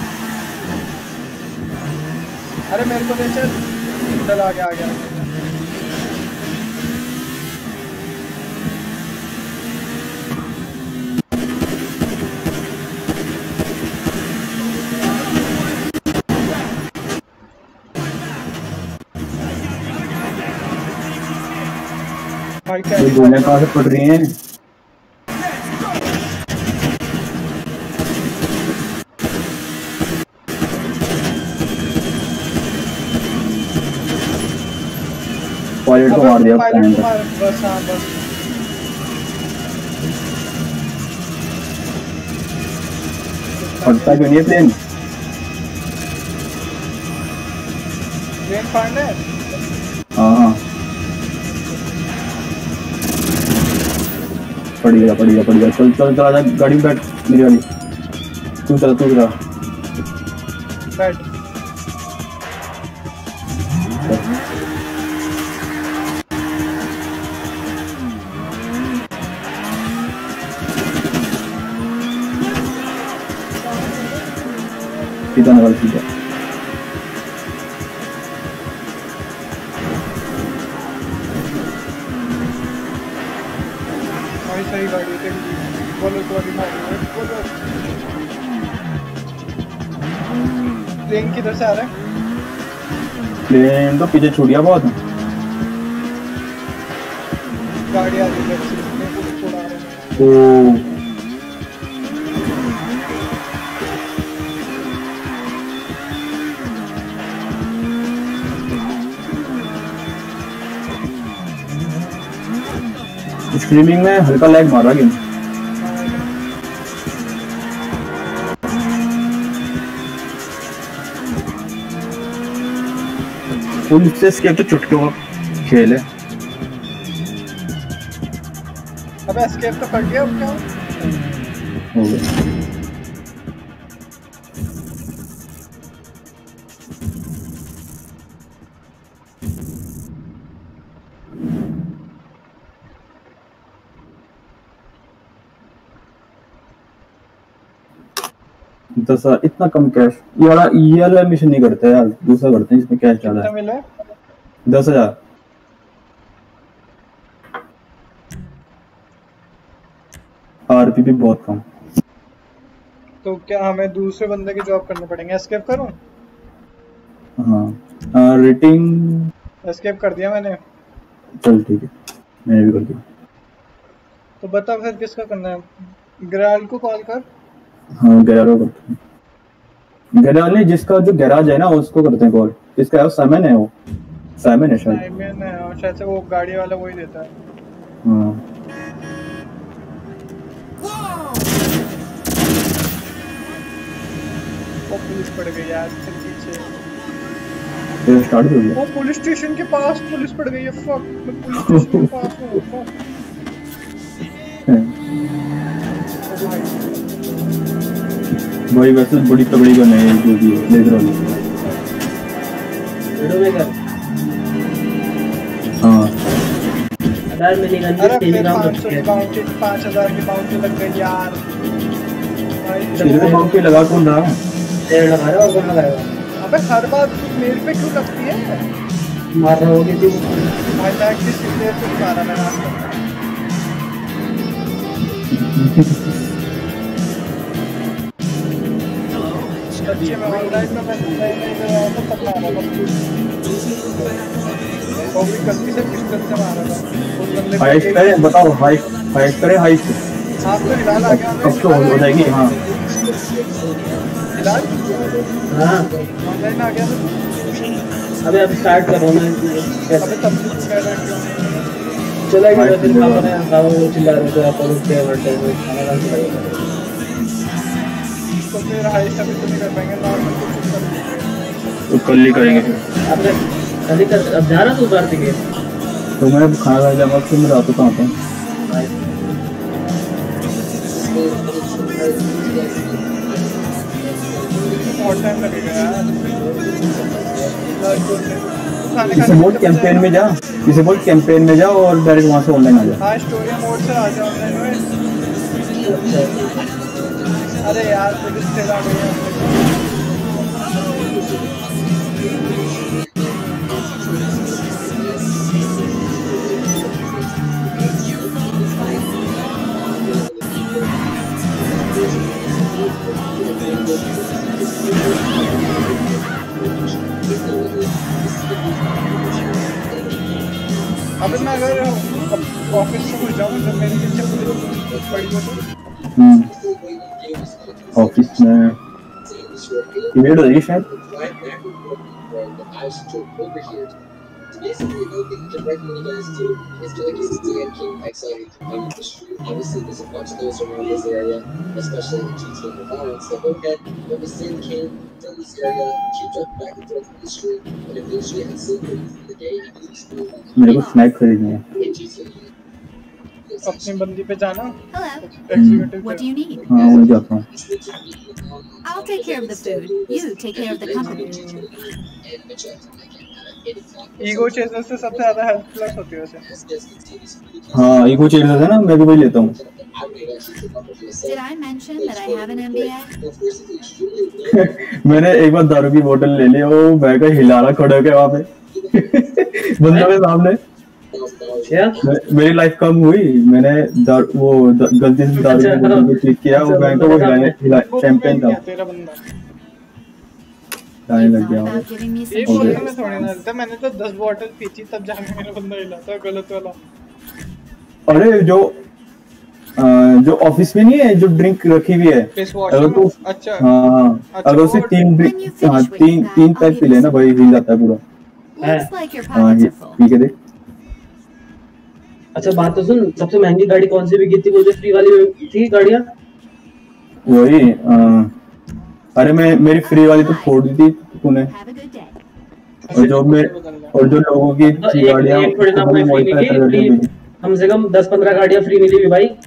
Speaker 1: अरे मेरे को ले चल, चल आ गया आ गया।
Speaker 2: ये गोलियां कहाँ से पड़ रही हैं? पायलट को मार दिया।
Speaker 1: पायलट को मार, बस हाँ बस।
Speaker 2: फटता क्यों नहीं है प्लेन?
Speaker 1: प्लेन फाड़ना है?
Speaker 2: हाँ हाँ पड़ गया पड़ गया पड़ गया। चल चल चल आजा, गाड़ी में बैठ, मेरी गाड़ी। तू चल तू चला
Speaker 1: बैठ।
Speaker 2: सीधा निकल सीधा।
Speaker 1: सही गाड़ी है तेरी। बोलो तो अभी मार बोलो। प्लेन किधर से आ रहा है?
Speaker 2: प्लेन तो पीछे छूट गया बहुत।
Speaker 1: गाड़ी आ रही है, मेरे को छोड़ा रहा है।
Speaker 2: ओ स्ट्रीमिंग में हल्का लैग मारा गेम। पुलिस से एस्केप तो चुटकियों का खेल है।
Speaker 1: अबे एस्केप तो कर गया, अब क्या
Speaker 2: हो गया। दस हजार इतना कम कैश यार, ये वाला मिशन नहीं करते यार, दूसरा करते हैं जिसमें कैश ज्यादा है।
Speaker 1: मिला
Speaker 2: दस हजार आरपी भी बहुत कम।
Speaker 1: तो क्या हमें दूसरे बंदे की जॉब करने पड़ेंगे? एस्केप करूं?
Speaker 2: हाँ रेटिंग
Speaker 1: एस्केप कर दिया मैंने।
Speaker 2: चल ठीक है, मैंने भी कर दिया।
Speaker 1: तो बता फिर किसका करना है? ग्राल को कॉल कर।
Speaker 2: हाँ गैराज करते हैं, गैराज नहीं, जिसका जो गैराज है ना उसको करते हैं कॉल। इसका है साइमन है, वो साइमन है शायद।
Speaker 1: साइमन है और शायद से वो गाड़ी वाला वही देता है।
Speaker 2: हाँ
Speaker 1: वो पुलिस पड़ गई यार पीछे।
Speaker 2: ये स्टार्ट हो गया।
Speaker 1: वो पुलिस स्टेशन के पास पुलिस पड़ गई है। फक, मैं पुलिस स्टेशन के पास हूँ। फक
Speaker 2: भाई वैसे बड़ी तगड़ी गन है जो भी है, लेजर वाली।
Speaker 5: वीडियो में कर।
Speaker 2: हाँ
Speaker 5: अगर मिनी गन
Speaker 1: अरे
Speaker 5: की
Speaker 1: फिर
Speaker 5: नाम
Speaker 1: पाँच सौ की बाउंटी, पाँच हजार की बाउंटी लग गई यार।
Speaker 2: तेरे को बाउंटी लगा कौन रहा?
Speaker 5: तेरे लगा रहा है और कौन लगाएगा?
Speaker 1: अबे हर बात मेरे पे क्यों लगती है?
Speaker 5: मार रहा होगी तू।
Speaker 1: भाई बैग की सीधे से मारा मैंने आज तक। सच्ची में ऑनलाइन में मैं नहीं नहीं रहा था तब मारा था। वो भी गलती से पिस्टल से मारा था। उस बंदे
Speaker 2: हाइट करे बताओ, हाइट हाइट करे हाइट
Speaker 1: आपको हिलाल आ गया?
Speaker 2: कब तो हो जाएगी। हाँ
Speaker 1: हिलाल
Speaker 5: हाँ
Speaker 1: ऑनलाइन आ गया था।
Speaker 5: अबे अब स्टार्ट करो ना।
Speaker 1: अबे तब से कह रहा क्यों?
Speaker 5: चला गया फिर पापा ने कहा वो चिल्ला रहे थे आप लोग क्या वर्ड है खाना खा के लगेगा।
Speaker 1: तो फिर हाई सभी तो नहीं कर पाएंगे, नॉर्मल कुछ कर लेंगे।
Speaker 2: तो कल ही करेंगे।
Speaker 5: अब अभी तक अब जा रहा तू कार्तिक है
Speaker 2: तो मैं खाना खा जाऊंगा, फिर मैं रात को आता हूँ।
Speaker 1: बहुत टाइम लगेगा यार।
Speaker 2: इसे बोल कैंपेन में जा, इसे बोल कैंपेन में जा और डायरेक्ट वहाँ से ऑनलाइन आ जा।
Speaker 1: हाँ स्टोरी मोड से आ जाओ ऑनलाइन में। अरे यार पुलिस से आ गई है। अबे मैं अगर ऑफिस से घुस जाऊँ तो मेरे पीछे पुलिस पड़ी हो तो
Speaker 2: ऑफिस में लेट हो जाएगी शायद।
Speaker 6: Basically, the only thing I can recommend you guys do is to like use D M King X I on the street. Obviously, there's a bunch of those around this area, especially in G T A environment. So go ahead, go to Sand King, from this area, keep jumping back and forth on the street, and eventually at some point in the day, you can just move on.
Speaker 2: मेरे को snack खरीदनी है।
Speaker 6: In G T A.
Speaker 1: अपनी बंदी पे जाना।
Speaker 7: Hello.
Speaker 1: Executive
Speaker 7: What do you need?
Speaker 2: हाँ वही जाता हूँ।
Speaker 7: I'll take care of the food. You take care of the company.
Speaker 1: Ego chaser से सबसे ज्यादा हेल्थ प्लस होती है वैसे।
Speaker 2: हाँ ईगो चेंज है ना, मैं भी वही लेता हूँ।
Speaker 7: Did I mention that I have an M B A?
Speaker 2: मैंने एक बार दारू की बोतल ले ली, वो बैग का हिला रहा खड़े होके वहाँ पे बंदा के सामने।
Speaker 5: क्या?
Speaker 2: मेरी लाइफ कम हुई, मैंने दारू वो द, गलती से दारू की बोतल को ठीक किया, वो बैग को हिलाने हिला चैंपियन था
Speaker 1: तेरा बंदा
Speaker 2: जाने लग गया।
Speaker 7: About giving me some
Speaker 1: एक बोतल
Speaker 7: shoes?
Speaker 1: में थोड़ी ना हिलता, मैंने तो दस बॉटल पी थी तब जाके मेरा बंदा हिला था गलत वाला।
Speaker 2: अरे जो अ, जो ऑफिस में नहीं है जो ड्रिंक रखी हुई है, अगर तो
Speaker 1: अच्छा
Speaker 2: हाँ अगर उसे तीन ड्रिंक हाँ तीन तीन पैक पी लेना भाई हिल जाता है पूरा।
Speaker 7: Looks like your
Speaker 2: हाँ
Speaker 7: pockets
Speaker 2: ये
Speaker 7: are full.
Speaker 2: ठीक है देख।
Speaker 5: अच्छा बात तो सुन, सबसे महंगी गाड़ी कौन सी बिकी थी? वो जो फ्री वाली थी गाड़ियाँ?
Speaker 2: वही अ, अरे मैं मेरी फ्री वाली तो फोड़ दी थी तूने।
Speaker 7: Have a good day.
Speaker 2: और जो मैं और जो लोगों की
Speaker 5: तो एक
Speaker 2: गाड़ियां
Speaker 5: एक थोड़ी ना कोई फ्री मिली, फ्री कम से कम दस पंद्रह गाड़ियां फ्री मिली हुई भाई।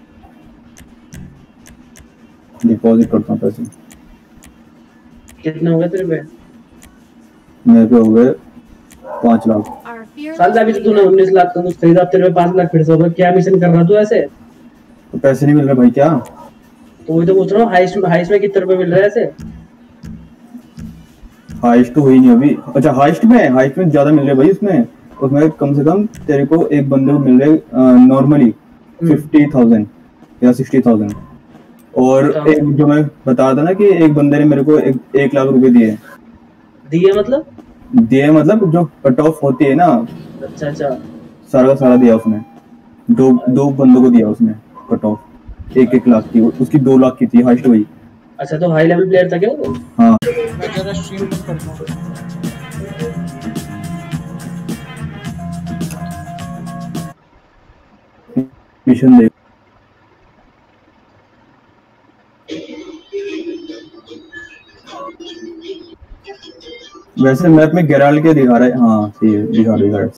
Speaker 2: डिपॉजिट करता हूँ पैसे।
Speaker 5: कितने हो गए तेरे पे?
Speaker 2: मेरे पे हो गए पाँच लाख।
Speaker 5: साल अभी तो तूने उन्नीस लाख का कुछ खरीदा, तेरे पे पाँच लाख फिर से हो गए। क्या मिशन कर रहा तू ऐसे?
Speaker 2: तो पैसे नहीं मिल रहे भाई क्या?
Speaker 5: तो वही तो पूछ रहा हूँ, हाइस्ट में हाइस्ट में कितने रुपए मिल रहे हैं ऐसे?
Speaker 2: हाइस्ट तो हुई नहीं अभी। अच्छा हाइस्ट में हाइस्ट में ज्यादा मिल रहे भाई। उसमें उसमें कम से कम तेरे को एक बंदे को मिल रहे नॉर्मली फिफ्टी थाउजेंड या सिक्सटी थाउजेंड। और एक जो मैं बता रहा था ना कि एक बंदे ने मेरे को एक, एक लाख रुपए दिए
Speaker 5: दिए मतलब
Speaker 2: दिए मतलब जो कट ऑफ होती है ना।
Speaker 5: अच्छा अच्छा
Speaker 2: सारा का सारा दिया उसने। दो दो बंदों को दिया उसने कट ऑफ, एक एक लाख की। उसकी दो लाख की थी हाइस्ट हुई।
Speaker 5: अच्छा तो हाई लेवल प्लेयर था क्या वो?
Speaker 2: हाँ
Speaker 1: मैं जरा स्ट्रीम बंद करता हूँ।
Speaker 2: मिशन दे। वैसे मैप में गेराल्ड के दिखा रहा है। हाँ सही है, दिखा दिखा रहा है।